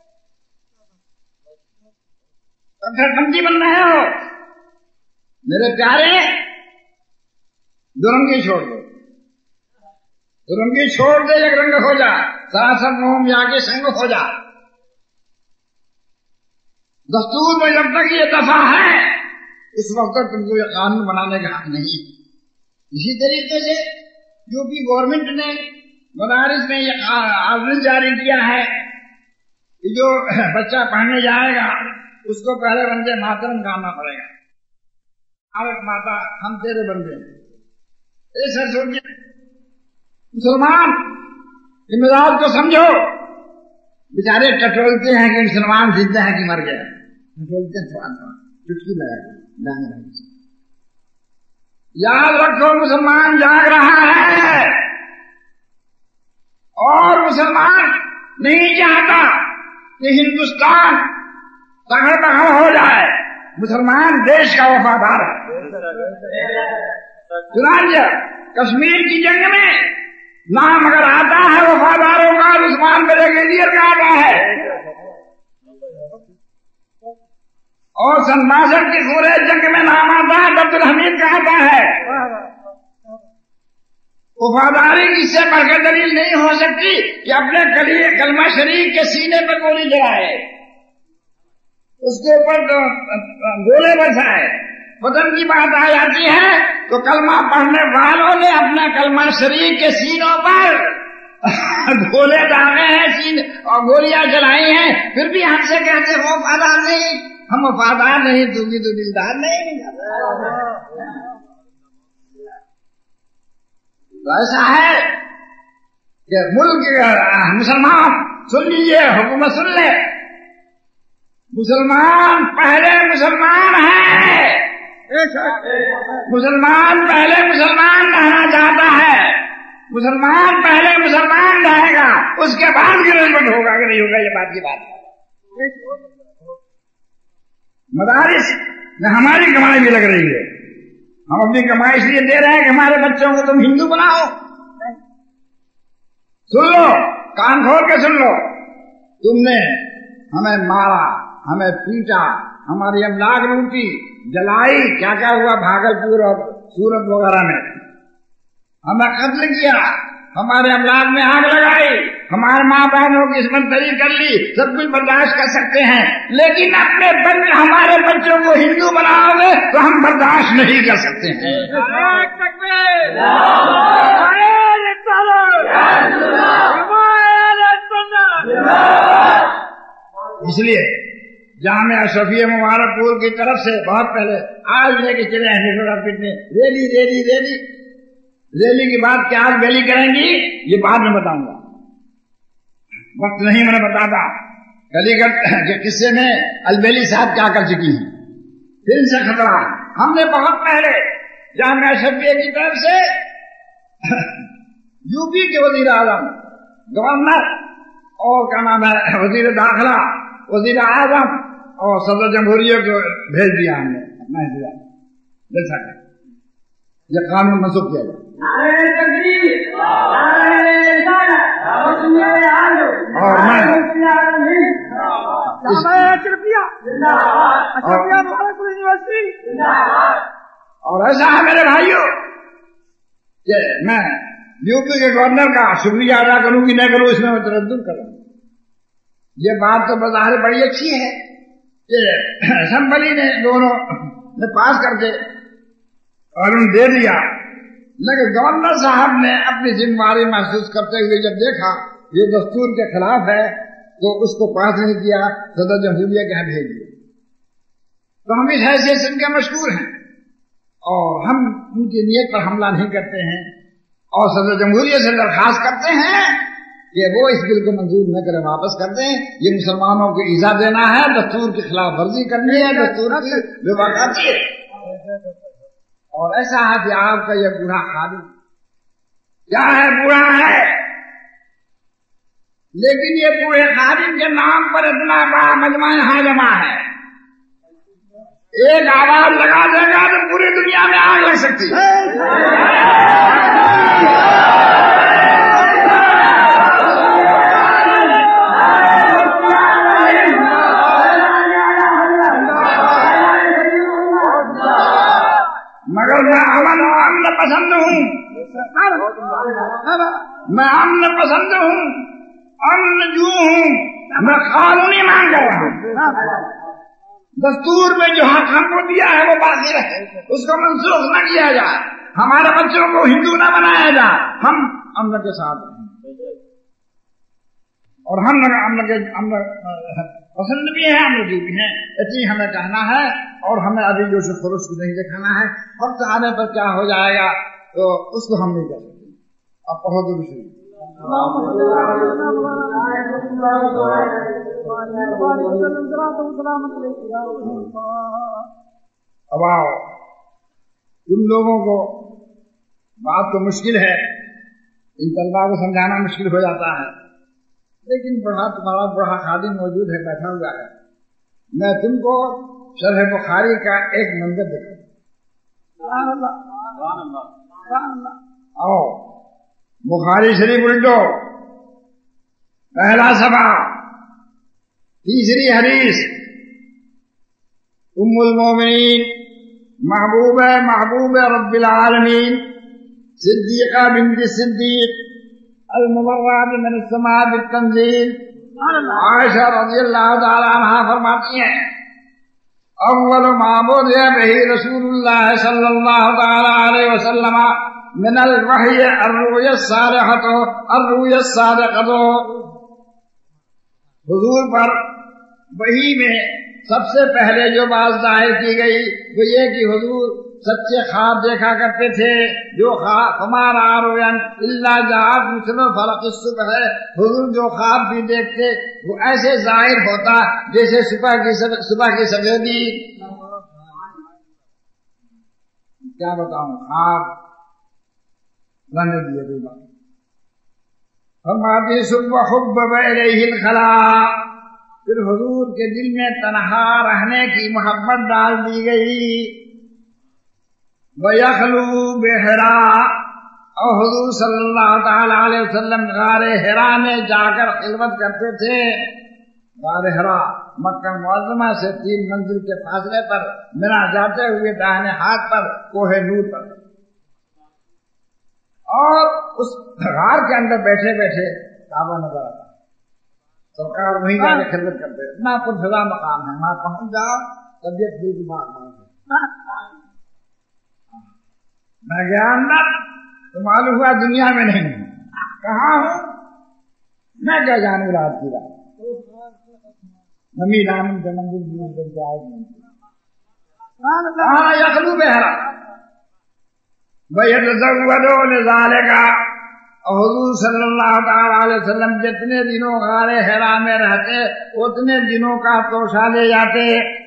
بندی بن رہے ہو۔ میرے پیارے، درنگی چھوڑ دو، درنگی چھوڑ دے، ایک رنگ ہو جا، سراسر موم یا کے سنگ ہو جا۔ دستور میں جب تک یہ دفعہ ہے اس وقت تک تم کو یہ قانون بنانے کا حق نہیں۔ اسی طریقے سے یو پی گورنمنٹ نے مدارس میں یہ آرڈر جاری کیا ہے کہ جو بچہ پڑھنے جائے گا اس کو پہلے وندے ماترم گانا پڑے گا، بھارت ماتا ہم تیرے بندے ہیں۔ ایسا سوچیے مسلمان کے مزاج کو سمجھو، بیچارے ٹٹولتے ہیں کہ مسلمان زندہ ہے کہ مر گیا، ٹٹولتے تھوڑا تھوڑا چٹکی لگا کے۔ یاد رکھو مسلمان جاگ رہا ہے اور مسلمان نہیں چاہتا کہ ہندوستان تگڑ تگڑ ہو جائے۔ مسلمان دیش کا وفادار ہے۔ چنانچہ کشمیر کی جنگ میں نام اگر آتا ہے وفاداروں کا، عثمان بریگیڈیئر کا آتا ہے، اور سن 62 کی سورہ جنگ میں نام آتا ہے عبد الحمید کا آتا ہے۔ وفاداری اس سے بڑھ کر دلیل نہیں ہو سکتی کہ اپنے کلمہ شریف کے سینے پر گولی چلائے، اس کے اوپر گولے برسائے۔ بدن کی بات آ جاتی ہے تو کلمہ پڑھنے والوں نے اپنا کلمہ شریف کے سینوں پر گولے ڈالے ہیں، سینے اور گولیاں چلائی ہیں، پھر بھی ہم سے کہتے ہو وفادار نہیں۔ ہم وفادار نہیں، تو بھی تو دلدار نہیں۔ تو ایسا ہے کہ ملک مسلمان سن لیجیے، حکومت سن لے، مسلمان پہلے مسلمان ہے، مسلمان پہلے مسلمان رہنا چاہتا ہے، مسلمان پہلے مسلمان رہے گا، اس کے بعد گریجویٹ ہوگا کہ نہیں ہوگا، یہ بات کی بات ہے۔ مدارس میں ہماری کمائی بھی لگ رہی ہے، ہم اپنی کمائی اس لیے دے رہے ہیں کہ ہمارے بچوں کو تم ہندو بناؤ۔ سن لو، کان کھول کے سن لو، تم نے ہمیں مارا، ہمیں پیٹا، ہماری املاک لوٹی، جلائی، کیا کیا ہوا بھاگلپور اور سورت وغیرہ میں، ہمیں قتل کیا، ہمارے املاک میں آگ لگائی، ہمارے ماں بہنوں کی عصمت دری کر لی، سب کچھ برداشت کر سکتے ہیں، لیکن اپنے ہمارے بچوں کو ہندو بناؤ گے تو ہم برداشت نہیں کر سکتے ہیں۔ اس لیے جامعہ اشرفیہ مبارک پور کی طرف سے بہت پہلے آج لے کے چلے ہیں ریلی کی بات کیا آج ریلی کریں گی یہ بعد میں بتاؤں گا، وقت نہیں میں نے بتاتا۔ علی گڑھ کے قصے میں البیلی صاحب کیا کر چکی ہیں، پھر ان سے خطرہ ہے۔ ہم نے بہت پہلے جامعہ اشرفیہ کی طرف سے یو پی کے وزیر اعظم، گورنر اور کیا نام ہے وزیر داخلہ، وزیر اعظم اور صدر جمہوریہ کو بھیج دیا ہم نے اپنا انتظام جیسا کہ یہ قانون منسوخ کیا جائے۔ اور ایسا ہے میرے بھائیوں کہ میں یو پی کے گورنر کا شکریہ ادا کروں کہ نہیں کروں، اس میں تردد کر رہا ہوں۔ یہ بات تو بظاہر بڑی اچھی ہے کہ اسمبلی نے دونوں نے پاس کر کے قانون دے دیا، لیکن گورنر صاحب نے اپنی ذمہ داری محسوس کرتے ہوئے جب دیکھا یہ دستور کے خلاف ہے تو اس کو پاس نہیں کیا، صدر جمہوریہ کے یہاں بھیج دیا۔ تو ہم اس حیثیت سے ان کے مشکور ہیں اور ہم ان کی نیت پر حملہ نہیں کرتے ہیں اور صدر جمہوریہ سے درخواست کرتے ہیں کہ وہ اس بل کو منظور نہ کریں، واپس کر دیں۔ یہ مسلمانوں کو ایذا دینا ہے، دستور کی خلاف ورزی کرنی ہے، دستور کی بےباقی ہے۔ اور ایسا ہے کہ آپ کا یہ بوڑھا خادم کیا ہے، بوڑھا ہے، لیکن یہ بوڑھے خادم کے نام پر اتنا بڑا مجمع یہاں جمع ہے، ایک آواز لگا دے گا تو پوری دنیا میں آگ لگ سکتی ہے۔ مگر میں امن پسند ہوں، میں امن پسند ہوں، امن جو ہوں، میں قانونی مانگ رہا ہوں۔ دستور میں جو حق ہم کو دیا ہے وہ باقی رہے، اس کو منسوخ نہ کیا جائے، ہمارے بچوں کو ہندو نہ بنایا جائے، ہم امن کے ساتھ ہیں اور ہم امن پسند بھی ہیں، ہم جو بھی ہیں، اتنی ہمیں کہنا ہے اور ہمیں ابھی جو خروش کو نہیں دکھانا ہے، وقت آنے پر کیا ہو جائے گا تو اس کو ہم نہیں کر سکتے۔ اب پڑھو درود شریف۔ اب آؤ، تم لوگوں کو بات تو مشکل ہے، ان طلبا کو سمجھانا مشکل ہو جاتا ہے، لیکن تمہارا بڑا خادم موجود ہے، بیٹھا ہوا ہے، میں تم کو شرح بخاری کا ایک منظر دکھاؤں۔ آؤ بخاری شریف الٹو، پہلا صفحہ، تیسری حدیث، ام المومنین محبوب رب العالمین صدیقہ بنت صدیق المبرات من السماء بالتنزیل عائشہ رضی اللہ تعالی عنہ فرماتی ہیں اول ما بدأ به رسول اللہ صلی اللہ تعالی علیہ وسلم من الوحی الرؤیا الصادقۃ حضور پر وحی میں سب سے پہلے جو بات ظاہر کی گئی وہ یہ کہ حضور سچے خواب دیکھا کرتے تھے جو ہمارا روین اللہ جہاز مثل فلق الصبح ہے حضور جو خواب بھی دیکھتے وہ ایسے ظاہر ہوتا جیسے صبح کی سفیدی کیا بتاؤں خواب رہنے دیے کوئی بات فرماتے صبح حبب الیہ الخلا پھر حضور کے دل میں تنہا رہنے کی محبت ڈال دی گئی وَيَخْلُو بِحِرَاء اور حضور صلی اللہ تعالی علیہ وسلم غار حرا میں جا کر خلوت کرتے تھے غار حرا مکہ معظمہ سے 3 منزل کے فاصلے پر مینا جاتے ہوئے داہنے ہاتھ پر کوہ نور پر اور اس غار کے اندر بیٹھے بیٹھے کعبہ نظر آتا سرکار وہیں جا کے خدمت کرتے اتنا پرفضا مقام ہے وہاں پہنچ جاؤ طبیعت بالکل بات میں گیا اندر تو معلوم ہوا دنیا میں نہیں ہوں کہاں ہوں میں کیا جانوں رات کی رات نمی رام کے منزل کہاں یخلو بہرا وَيَتَزَوَّدُ لِذَلِكَ حضور صلی اللہ تعالی علیہ وسلم جتنے دنوں غار حرا میں رہتے اتنے دنوں کا توشہ لے جاتے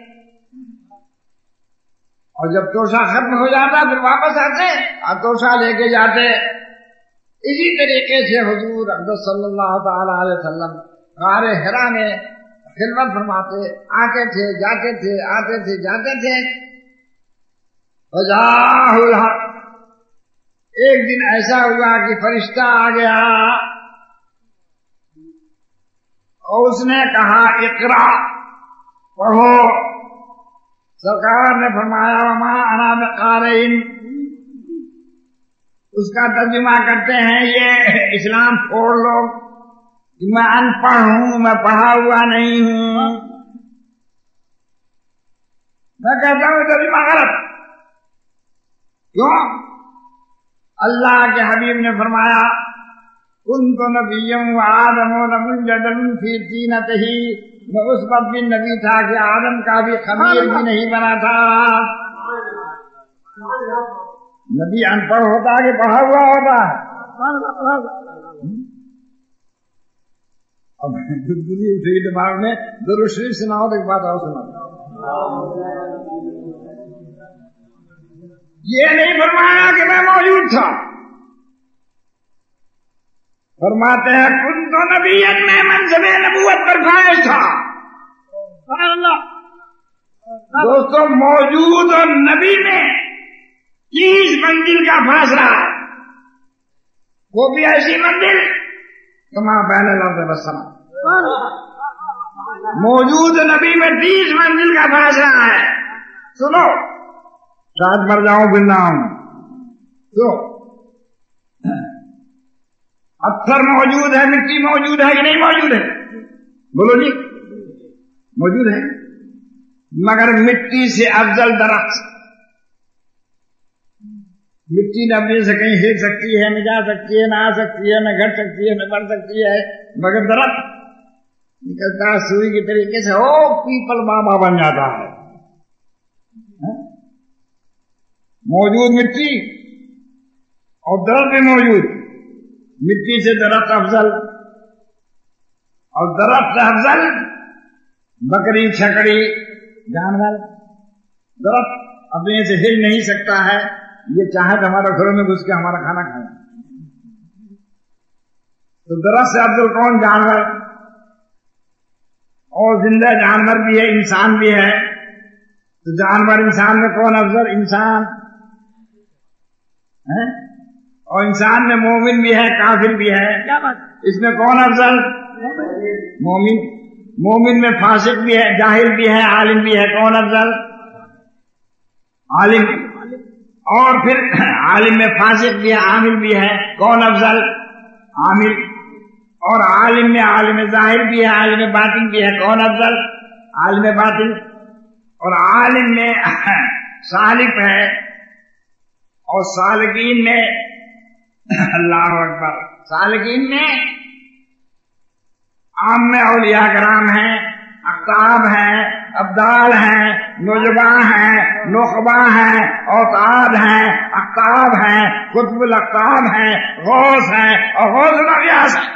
اور جب توشہ ختم ہو جاتا پھر واپس آتے اور توشہ لے کے جاتے اسی طریقے سے حضور اقدس صلی اللہ تعالی علیہ وسلم غار حرا میں خلوت فرماتے آتے تھے جاتے تھے آتے تھے جاتے تھے وجاءہ الحق ایک دن ایسا ہوا کہ فرشتہ آ گیا اور اس نے کہا اقرا پڑھو سرکار نے فرمایا وما انا بقارئ اس کا ترجمہ کرتے ہیں یہ اسلام چھوڑ لو کہ میں ان پڑھ ہوں میں پڑھا ہوا نہیں ہوں میں کہتا ہوں ترجمہ غلط کیوں اللہ کے حبیب نے فرمایا کنت نبیا وآدم لمنجدل فی طینتہ میں اس وقت بھی نبی تھا کہ آدم کا بھی خمیر بھی نہیں بنا تھا نبی ان پڑھ ہوتا کہ پڑھا ہوا ہوتا اب گدگدی اٹھی دماغ میں درود شریف سناؤ تو ایک بات اور سنا یہ نہیں فرمایا کہ میں موجود تھا فرماتے ہیں کنت نبیًا میں منصب نبوت پر فائز تھا دوستو موجود اور نبی میں 30 منزل کا فاصلہ ہے وہ بھی ایسی منزل کما بین الارض والسماء موجود نبی میں 30 منزل کا فاصلہ ہے سنو شاید مر جاؤں پھر نہ ہوں تو پتھر موجود ہے مٹی موجود ہے کہ نہیں موجود ہے بولو جی موجود ہے مگر مٹی سے افضل درخت مٹی نہ اپنے سے کہیں ہل سکتی ہے نہ جا سکتی ہے نہ آ سکتی ہے نہ گھٹ سکتی ہے نہ بڑھ سکتی ہے مگر درخت نکلتا سوئی کے طریقے سے او پیپل بابا بن جاتا ہے موجود مٹی اور درخت بھی موجود مٹی سے درخت افضل اور درخت افضل بکری چھکڑی جانور درخت اپنے سے ہل نہیں سکتا ہے یہ چاہے تو ہمارے گھروں میں گھس کے ہمارا کھانا کھائے تو درخت سے افضل کون جانور اور زندہ جانور بھی ہے انسان بھی ہے تو جانور انسان میں کون افضل انسان اور انسان میں مومن بھی ہے کافر بھی ہے کیا بات اس میں کون افضل مومن میں فاسق بھی ہے جاہل بھی ہے عالم بھی ہے کون افضل عالم اور پھر عالم میں فاسق بھی ہے، عامل بھی ہے، کون افضل؟ عامل. اور عالم میں عالم ظاہر بھی ہے، عالم باطن بھی ہے، کون افضل؟ عالم باطن. اور عالم میں سالک ہے اور سالکین میں اللہ اکبر، سالکین میں عام میں اولیاء کرام ہیں، اقطاب ہیں، ابدال ہیں، نجبا ہیں، نخبا ہیں، اوتاد ہیں، اقطاب ہیں، قطب الاقطاب ہیں، غوث ہیں اور غوث الاغیاث ہیں.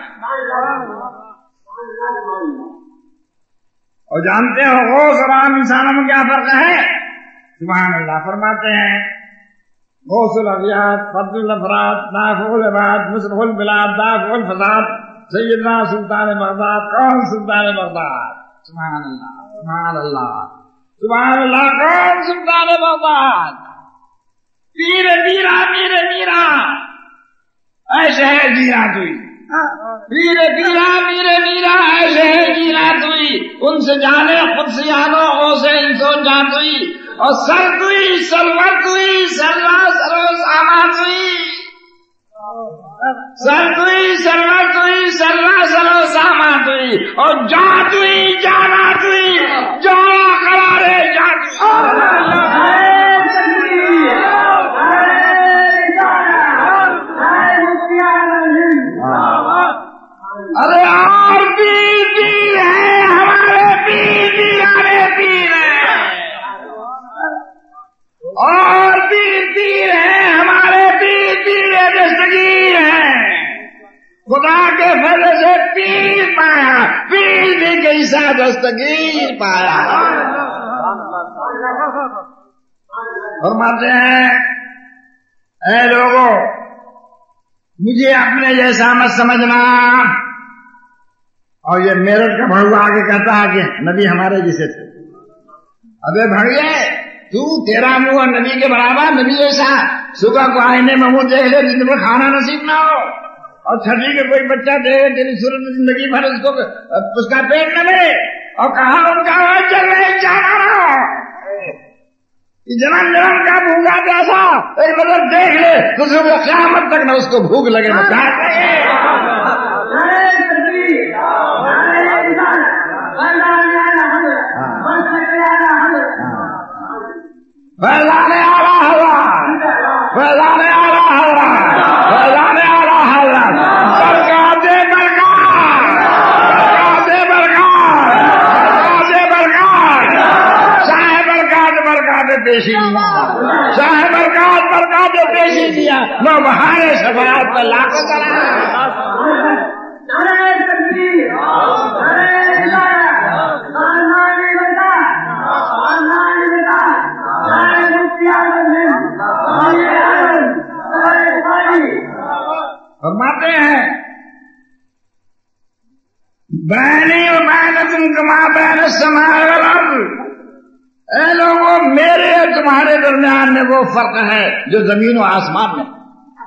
اور جانتے ہو غوث اور عام انسانوں میں کیا فرق ہے؟ سبحان اللہ. فرماتے ہیں غوث الاغیاث فرد الافراد نافع العباد مصلح البلاد دافع الفساد سیدنا سلطان بغداد. کون سلطان بغداد؟ سبحان اللہ سبحان اللہ سبحان اللہ. کون سلطان بغداد؟ پیر میرا پیر میرا ایسے ہے جینا توئی. پیر میرا پیر میرا ایسے ہے جینا توئی. ان سے جانے خود سے جانو غوث انسو جان توئی. اور سر توئی سلور توئی سلوا سرو ساما توئی. سر توئی سلور توئی سلوا سرو ساما توئی. اور جا توئی جانا توئی جانا قرارے جا توئی. ارے اور پیر پیر ہے ہمارے پیر پیرے پیر ہیں. اور پیر پیر ہیں ہمارے پیر پیرے دستگیر ہیں. خدا کے فضل سے پیر پایا، پیر بھی کیسا دستگیر پایا. فرماتے ہیں اے لوگوں مجھے اپنے جیسا مت سمجھنا. اور یہ میرٹ کا بھڑوا آگے کہتا ہے کہ نبی ہمارے جیسے تھے. ابے بھڑیے تو تیرا منہ اور نبی کے برابر، نبی جیسا صبح کو آئینے میں منہ دیکھ لے جن میں کھانا نصیب نہ ہو، اور چھٹی کے کوئی بچہ دے تیری صورت زندگی بھر اس کا پیٹ نہ لے، اور کہا ان کا چل رہے جانا رہا جنم جنم کا بھوکا پیاسا ایک نظر دیکھ لے تو صبح قیامت تک نہ اس کو بھوک لگے نہ پیاس لگے. فیضانے آلہ حضرات فیضانے آلہ حضرات فیضانے آلہ حضرات برکاتِ برکات شاہ برکات پیشی دیا شاہ برکات پیشی دیا نو بہارے شفاعت پر لاکھوں چلا. فرماتے ہیں بینی و بینکم کما بین السماء والارض. اے لوگوں میرے اور تمہارے درمیان میں وہ فرق ہے جو زمین و آسمان میں.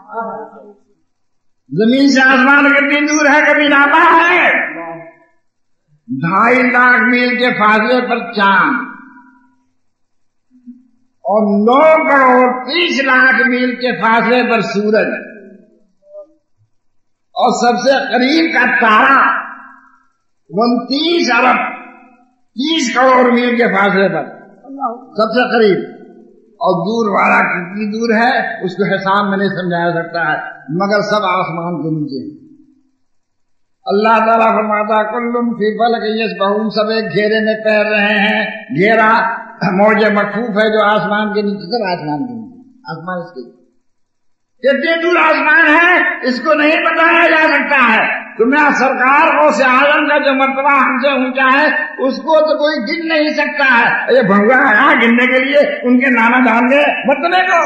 زمین سے آسمان کتنی دور ہے کبھی ناپا ہے؟ 2.5 لاکھ میل کے فاصلے پر چاند اور 9 کروڑ 30 لاکھ میل کے فاصلے پر سورج، اور سب سے قریب کا تارا 29 ارب 30 کروڑ میل کے فاصلے پر سب سے قریب. اور دور والا کتنی دور ہے اس کو حساب میں نہیں سمجھایا سکتا ہے، مگر سب آسمان کے نیچے. اللہ تعالیٰ فرماتا کلم فی فلک یسبحون، سب ایک گھیرے میں تیر رہے ہیں. گھیرا موج مکفوف ہے جو آسمان کے نیچے، سب آسمان کے نیچے. آسمان اس کے کتنے دور آسمان ہے اس کو نہیں بتایا جا سکتا ہے. تمہیں سرکار غوث اعظم کا جو مرتبہ ہم سے اونچا ہے اس کو تو کوئی گن نہیں سکتا ہے. یہ بھنگا آیا گننے کے لیے ان کے نانا جان گے مرتبے کو.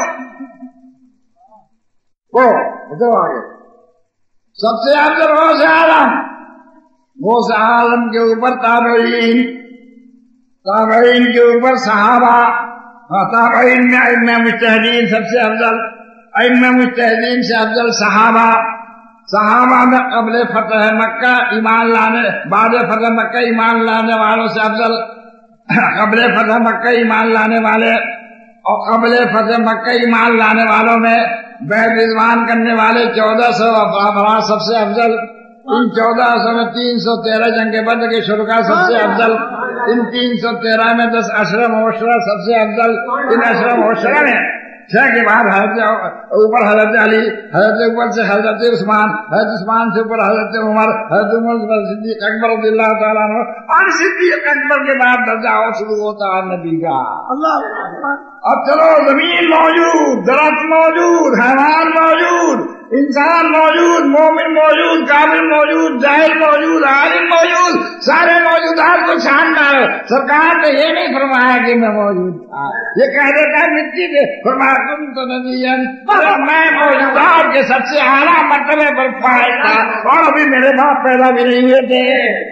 وہ آگے سب سے افضل غوث اعظم، غوث اعظم کے اوپر تابعین، تابعین کے اوپر صحابہ، تابعین میں ائمہ مجتہدین سب سے افضل، ائمہ مجتہدین سے افضل صحابہ، صحابہ میں قبل فتح مکہ ایمان لانے، بعد فتح مکہ ایمان لانے والوں سے افضل، قبل فتح مکہ ایمان لانے والے اور قبل فتح مکہ ایمان لانے والوں میں بیعت رضوان کرنے والے 1400 افراد سب سے افضل، ان 1400 میں 313 جنگ بدر کے شرکا سب سے افضل، ان 313 میں 10 عشرہ مبشرہ سب سے افضل، ان عشرہ مبشرہ میں 6 کے بعد اوپر حضرت علی، حضرت اوپر سے حضرت عثمان، حضرت عثمان سے اوپر حضرت عمر، حضرت عمر سے صدیق اکبر رضی اللہ تعالیٰ عنہ، اور صدیق اکبر کے بعد درجہ اور شروع ہوتا ہے نبی کا۔ اب چلو زمین موجود، درخت موجود، حیوان موجود، انسان موجود، مومن موجود، کافر موجود، جاہل موجود، عالم موجود، سارے موجودات کو چھان ڈالو۔ سرکار نے یہ نہیں فرمایا کہ میں موجود تھا، یہ کہہ دیتا مٹی کے، فرمایا تم تو نبیین، میں موجودات کے سب سے اعلیٰ مرتبے پر فائز تھا، اور ابھی میرے باپ پیدا بھی نہیں ہوئے تھے۔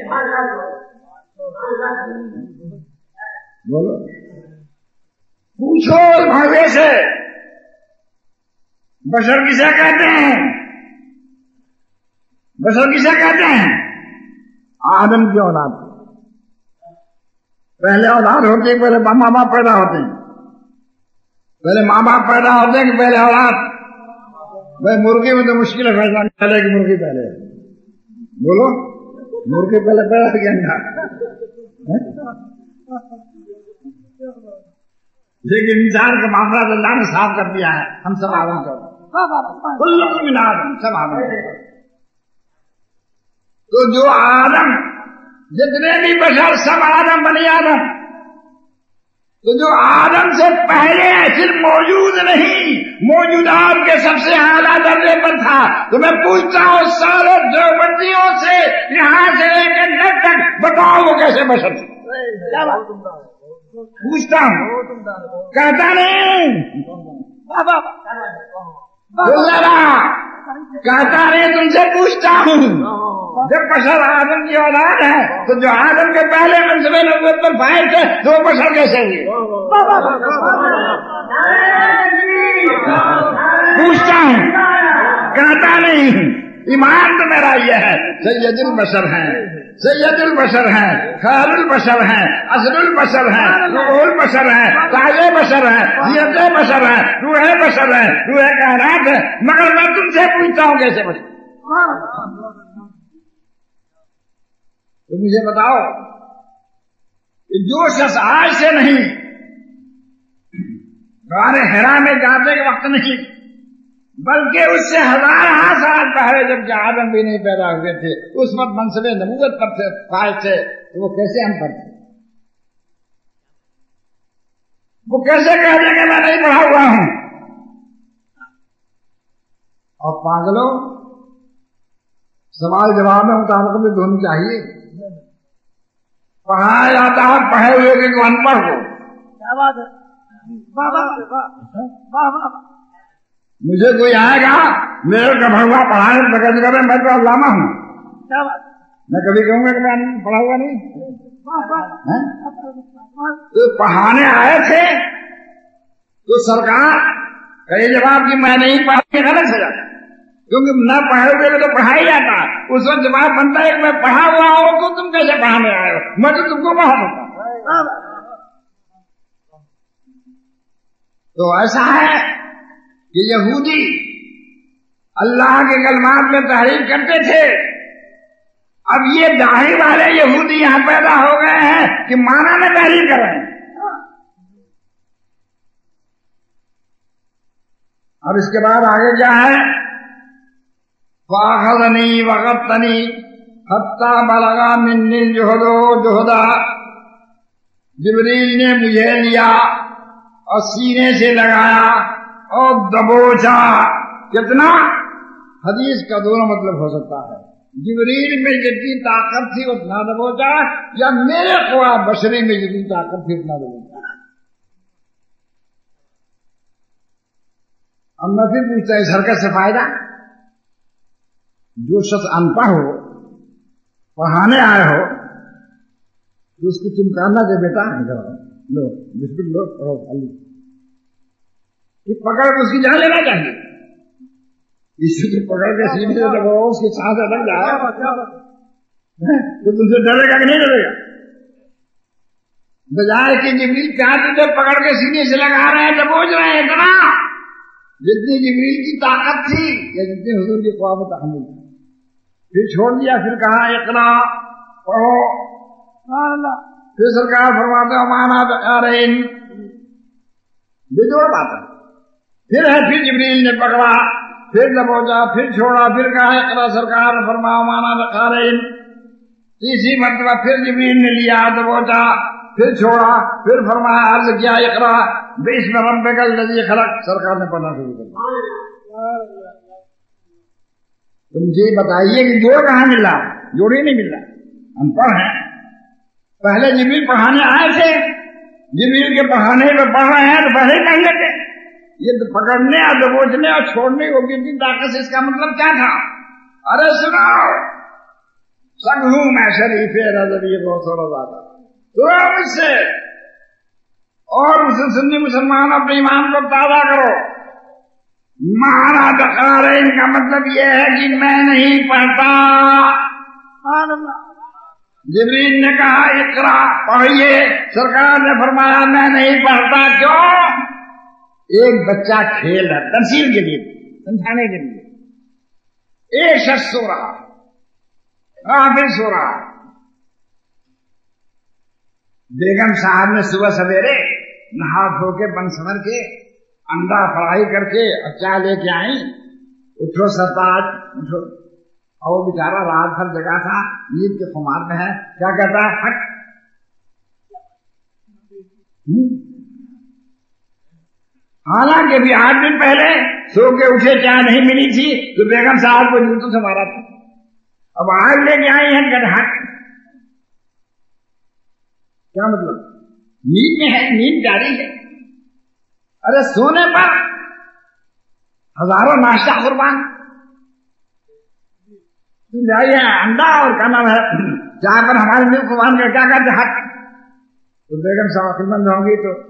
بولو پوچھو بھاگے سے بشر کسے کہتے ہیں؟ بشر کسے کہتے ہیں؟ آدم کی اولاد۔ پہلے اولاد ہوتی ہے، پہلے ماں باپ پیدا ہوتے ہیں، پہلے ماں باپ پیدا ہوتے ہیں کہ پہلے اولاد؟ بھائی مرغی میں تو مشکل ہے فیصلہ پہلے کی مرغی پہلے، بولو مرغی پہلے پیدا کیا انڈا، لیکن انسان کا معاملہ اللہ نے صاف کر دیا ہے، ہم سب آدم کا کلکم من آدم، سب آدم کا۔ تو جو آدم، جتنے بھی بشر سب آدم بنی آدم، تو جو آدم سے پہلے صرف موجود نہیں، موجودات کے سب سے اعلیٰ درجے پر تھا۔ تو میں پوچھتا ہوں سارے دیوبندیوں سے یہاں سے لے کے نب تک، بتاؤ وہ کیسے بشر تھے؟ پوچھتا ہوں، کہتا نہیں، کہتا نہیں، تم سے پوچھتا ہوں، جب بشر آدم کی اولاد ہے تو جو آدم کے پہلے منصب نبوت پر فائز تھے تو وہ بشر کیسے ہوئے؟ پوچھتا ہوں، کہتا نہیں۔ ایمان تو میرا یہ ہے، سید البشر ہیں، سید البشر ہیں، خیر البشر ہیں، اصل البشر ہیں، روح البشر ہیں، تاج بشر ہیں، زینت بشر ہیں، روح بشر ہیں، روح کائنات ہے، مگر میں تم سے پوچھتا ہوں کیسے بشر؟ تو مجھے بتاؤ کہ جو شخص آج سے نہیں، غار حرا میں جانے کے وقت نہیں، بلکہ اس سے 1000 سال پہلے جب کہ آدم بھی نہیں پیدا ہوئے تھے، اس وقت منصب نبوت پر تھے، فائز تھے، تو وہ کیسے ہم پڑھتے؟ وہ کیسے کہہ دیں کہ میں نہیں پڑھا ہوا ہوں؟ اور پاگلوں، سوال جواب میں مطابق بھی دونوں چاہیے۔ پڑھایا جاتا ہے پڑھے ہوئے کہ ان پڑھ کو۔ کیا بات ہے؟ مجھے کوئی آئے گا میرے کا بھگوا پڑھانے بغیر کرے، میں تو علامہ ہوں، میں کبھی کہوں گا کہ میں پڑھا ہوا نہیں؟ تو پڑھانے آئے تھے تو سرکار کا یہ جواب کہ میں نہیں پڑھا غلط ہو جاتا، کیونکہ نہ پڑھے ہوئے تو پڑھائی جاتا، اس وقت جواب بنتا ہے کہ میں پڑھا ہوا ہوں تو تم کیسے پڑھانے آئے ہو، میں تو تم کو پڑھا دیتا۔ تو ایسا ہے کہ یہودی اللہ کے کلمات میں تحریف کرتے تھے، اب یہ داڑھی والے یہودی یہاں پیدا ہو گئے ہیں کہ معنی میں تحریف کر رہے ہیں۔ اب اس کے بعد آگے کیا ہے؟ فَأَخَذَنِي وَغَطَّنِي حَتَّى بَلَغَ مِنِّي الْجُهْدُ جُهْدًا، جبریل نے مجھے لیا اور سینے سے لگایا اور دبوچا۔ کتنا؟ حدیث کا دونوں مطلب ہو سکتا ہے، جبریل میں جتنی طاقت تھی اتنا دبوچا، یا میرے قوا بشری میں جتنی طاقت تھی اتنا دبوچا۔ اب میں پھر پوچھتا ہے اس حرکت سے فائدہ؟ جو شخص ان پڑھ ہو، پڑھانے آئے ہو، تو اس کو چمکانا کہ بیٹا لو بسکٹ لو پڑھو، یہ پکڑ کے اس کی جان لینا چاہیے، اس کو پکڑ کے سینے سے لگو، اس کی سانس اٹک جائے تو تم سے ڈرے گا کہ نہیں ڈرے گا؟ بجائے کہ جبریل چاہتے تھے پکڑ کے سینے سے لگا رہے ہیں دبوچ رہے ہیں اتنا جتنی جبریل کی طاقت تھی یا جتنی حضور کی قوت تحمل تھی. پھر چھوڑ دیا، پھر کہا اقرا پڑھو. پھر سرکار فرماتے ہیں مانا بقارین بجوڑ بات ہے. پھر جبریل نے پکڑا، پھر دبوچا، پھر چھوڑا، پھر کہا اقرا. سرکار نے فرمایا مانا بقارین. تیسری مرتبہ پھر جبریل نے لیا، دبوچا، پھر چھوڑا، پھر فرمایا عرض کیا اقرا باسم ربک الذی خلق. سرکار نے پڑھنا شروع کر دیا. تم یہ بتائیے کہ جوڑ کہاں ملا؟ جوڑ ہی نہیں ملا. ہم پڑھ ہیں. پہلے جبریل پڑھانے آئے تھے، جبریل کے پڑھانے میں پڑھ رہے ہیں تو پہلے کہیں لیتے. یہ پکڑنے اور دبوچنے اور چھوڑنے کو کتنی طاقت سے، اس کا مطلب کیا تھا؟ ارے سناؤ سب ہوں میں شریف رضوی غوث و رضا کا سنو مجھ سے، اور اسے سنی مسلمان اپنے ایمان کو تازہ کرو. مانا دقارین کا مطلب یہ ہے کہ میں نہیں پڑھتا. جبریل نے کہا اقرا پڑھیے. سرکار نے فرمایا میں نہیں پڑھتا. کیوں؟ ایک بچہ کھیل ہے تنصیب کے لیے، سمجھانے کے لیے. ایک شخص سو رہا، غافل سو رہا. بیگم صاحب نے صبح سویرے نہا دھو کے بن سمر کے انڈا فرائی کر کے اور چائے لے کے آئی. اٹھو سرتاج اٹھو. اور وہ بیچارہ رات بھر جگہ تھا، نیند کے خمار میں ہے. کیا کہتا ہے؟ ہٹ. حالانکہ بھی 8 دن پہلے سو کے اٹھے، چائے نہیں ملی تھی تو بیگم صاحب کو جوتوں سے مارا تھا. اب آج لے کے آئی ہیں کہ ہٹ. کیا مطلب؟ نیند میں ہے، نیند جاری ہے. ارے سونے پر ہزاروں ناشتہ قربان. جائیے انڈا اور کیا نام ہے چائے پر ہمارے نیند قربان کر کیا کرتے؟ ہٹ. تو بیگم صاحب خدمت میں ہوں گی تو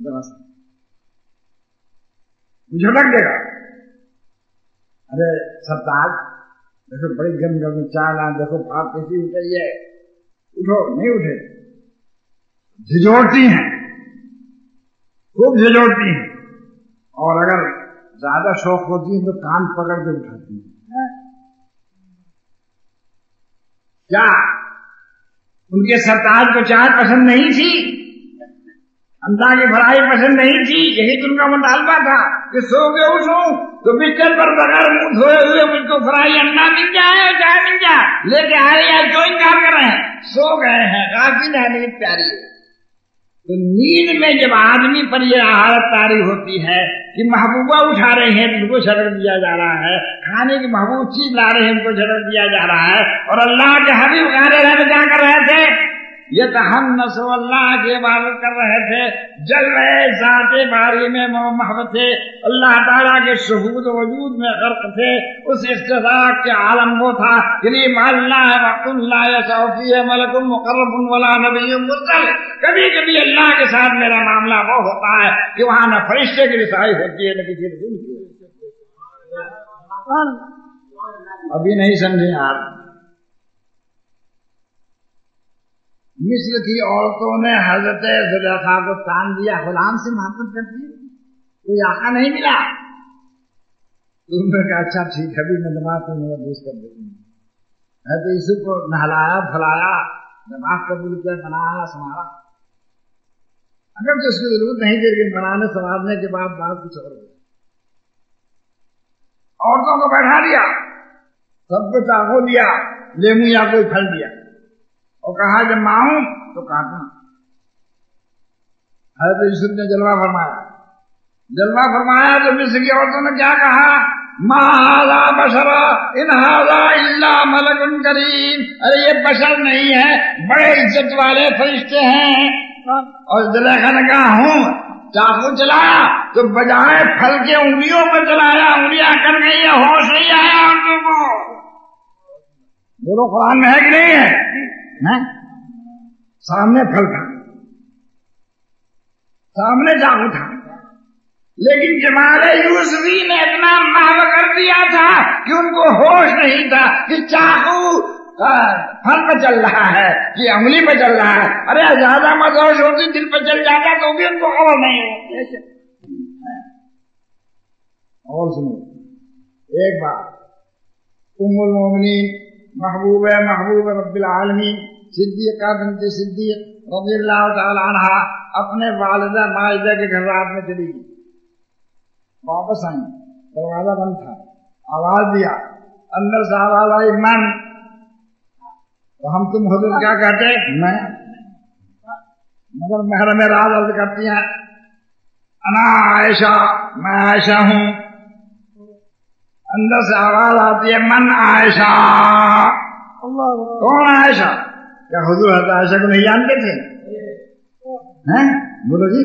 جھٹک دے گا. ارے سرتاج دیکھو بڑی گرم گرم چائے لا، دیکھو آپ کیسی اٹھ رہی ہے. اٹھو. نہیں اٹھے. جھجوڑتی ہیں، خوب جھجوڑتی ہیں. اور اگر زیادہ شوق ہوتی ہے تو کان پکڑ کے اٹھاتی ہیں. کیا ان کے سرتاج کو چائے پسند نہیں تھی؟ انڈا کی فرائی پسند نہیں تھی؟ یہی تو ان کا مطالبہ تھا کہ سو کے اٹھوں تو بستر پر بغیر منہ دھوئے ہوئے مجھ کو فرائی انڈا مل جائے، چائے مل جائے. لے کے آئے یا جو انکار کر رہے ہیں؟ سو گئے ہیں، غافل ہے، نیند پیاری ہے. تو نیند میں جب آدمی پر یہ حالت طاری ہوتی ہے کہ محبوبہ اٹھا رہے ہیں ان کو جھڑک دیا جا رہا ہے، کھانے کی محبوب چیز لا رہے ہیں ان کو جھڑک دیا جا رہا ہے، اور اللہ کے حبیب غیر رہے کیا کر رہے تھے؟ یہ تحنس اللہ کی عبادت کر رہے تھے. جلوہ ذات باری میں محبت تھے، اللہ تعالیٰ کے شہود وجود میں غرق تھے. اس استغراق کے عالم وہ تھا کہ اللہ وقت اللہ یسعفی ملک مقرب ولا نبی مرسل. کبھی کبھی اللہ کے ساتھ میرا معاملہ وہ ہوتا ہے کہ وہاں نہ فرشتے کی رسائی ہوتی ہے نہ کسی رسول کی. ابھی نہیں سمجھے آپ. مصر کی عورتوں نے حضرت زلیخا کو تان دیا، غلام سے محبت کرتی ہے، کوئی آقا نہیں ملا. انہوں نے کہا اچھا ٹھیک ہے، ابھی میں نماز کو محدود کر دیتی ہوں. حضرت یوسف کو نہلایا پھلایا، نماز قبول کیا، بنایا سنوارا. اگر تو اس کی ضرورت نہیں تھی لیکن بنانے سنوارنے کے بعد بات کچھ اور ہوئی. عورتوں کو بیٹھا دیا، سب کو چاقو دیا، لیمو یا کوئی پھل دیا اور کہا جب میں آؤں تو کاٹنا. حضرت یوسف نے جلوہ فرمایا تو مصر کی عورتوں نے کیا کہا؟ ما ھذا بشر ان ھذا الا ملک کریم. ارے یہ بشر نہیں ہے، بڑے عزت والے فرشتے ہیں. اور زلیخا نے کہا ہوں. چاقو چلایا تو بجائے پھل کے انگلیوں پر چلایا، انگلیاں کر گئی، ہوش نہیں آیا ان کو. بولو قرآن میں ہے کہ نہیں ہے؟ سامنے پھل تھا، سامنے چاقو تھا، لیکن جمال یوسفی نے اتنا محو کر دیا تھا کہ ان کو ہوش نہیں تھا کہ چاقو پھل پہ چل رہا ہے کہ انگلی پہ چل رہا ہے. ارے زیادہ مدوش ہوتی دل پہ چل جاتا تو بھی ان کو خبر نہیں ہوتی. اور سنو ایک بات، ام المومنین محبوب رب العالمین صدیقہ بنت صدیق رضی اللہ تعالی عنہ اپنے والدہ ماجدہ کے گھر رات میں چلی گئی. واپس آئی، دروازہ بند تھا، آواز دیا، اندر سے آواز آئی من. تو ہم تم حضور کیا کہتے میں، مگر محرم راز عرض کرتی ہیں انا عائشہ، میں عائشہ ہوں. اندر سے آواز آتی ہے من عائشہ. کون عائشہ؟ کیا حضور حضرت عائشہ کو نہیں جانتے تھے؟ بولو جی،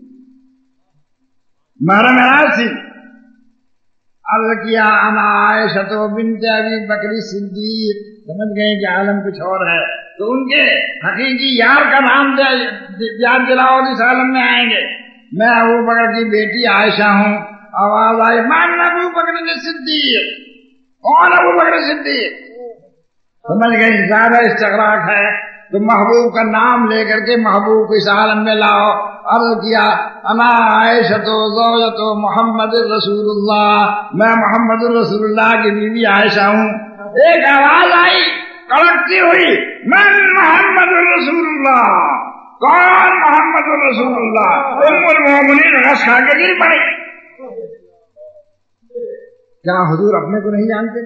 محرم راز تھی. عرض کیا انا عائشہ تو بنت ابی بکر صدیق. سمجھ گئے کہ عالم کچھ اور ہے تو ان کے حقیقی یار کا نام یاد دلاؤ جس عالم میں آئیں گے. میں ابو بکر کی بیٹی عائشہ ہوں. آواز آئی من ابو بکر صدیق. کون ابو بکر صدیق؟ سمجھ گئے زیادہ استغراق ہے تو محبوب کا نام لے کر کے محبوب کو اس عالم میں لاؤ. عرض کیا انا عائشہ زوجۃ محمد رسول اللہ، میں محمد رسول اللہ کی بیوی عائشہ ہوں. ایک آواز آئی کڑکتی ہوئی من محمد رسول اللہ. کون محمد رسول اللہ؟ ام المومنین رس کھا کے گر پڑی. کیا حضور اپنے کو نہیں جانتے؟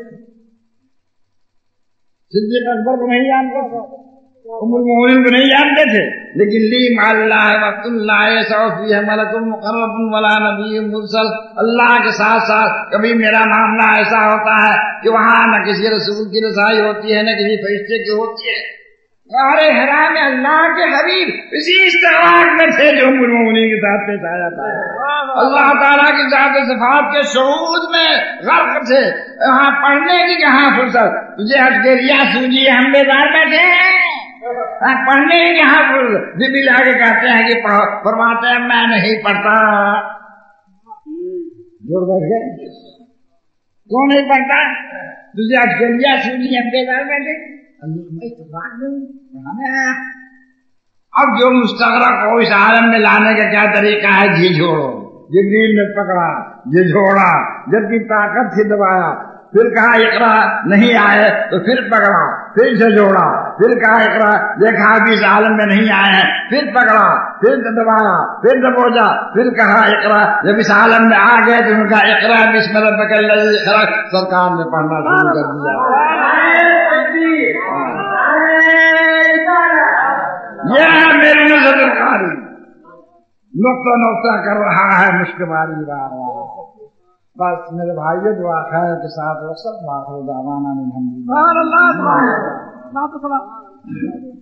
صدیق اکبر کو نہیں جانتے تھے؟ ام المومنین کو نہیں جانتے تھے؟ لیکن لی مع اللہ وقت اللہ صوفی ہے ملک مقرب ولا نبی مرسل. اللہ کے ساتھ ساتھ کبھی میرا نام نہ ایسا ہوتا ہے کہ وہاں نہ کسی رسول کی رسائی ہوتی ہے نہ کسی فرشتے کی ہوتی ہے. غار حرا میں اللہ کے حبیب اسی استغراق میں تھے جو ام المومنین کے ساتھ پیش آیا تھا. اللہ تعالیٰ کی ذات صفات کے شعور میں غرق تھے. وہاں پڑھنے کی کہاں فرصت؟ تجھے ہٹکریا سوجی ہم بیدار بیٹھے ہیں. پڑھنے کی کہاں فرصت؟ جبریل آگے کہتے ہیں کہ پڑھو، فرماتے ہیں میں نہیں پڑھتا. جوڑ بیٹھ گئے، کون نہیں پڑھتا؟ تجھے ہٹکریا سوجی ہم بیدار بیٹھے. اب جو مستغرق ہو اس عالم میں لانے کا کیا طریقہ ہے؟ جھجھوڑو. جبریل نے پکڑا، جھجھوڑا، جب کی طاقت سے دبایا، پھر کہا اقرا، نہیں آئے تو پھر پکڑا، پھر جھجھوڑا، پھر کہا اقرا، دیکھا ابھی اس عالم میں نہیں آئے ہیں، پھر پکڑا، پھر دبایا، پھر دبوچا، پھر کہا اقرا. جب اس عالم میں آ گئے تو ان کا اقرا بسم ربک الذی خلق سرکار نے پڑھنا شروع کر دیا. یہ ہے میری نظر القاری، نقطہ نقطہ کر رہا ہے مشک باری بار بار. بس میرے بھائیو دعا خیر کے ساتھ وقت واخر دعوانا الحمدللہ.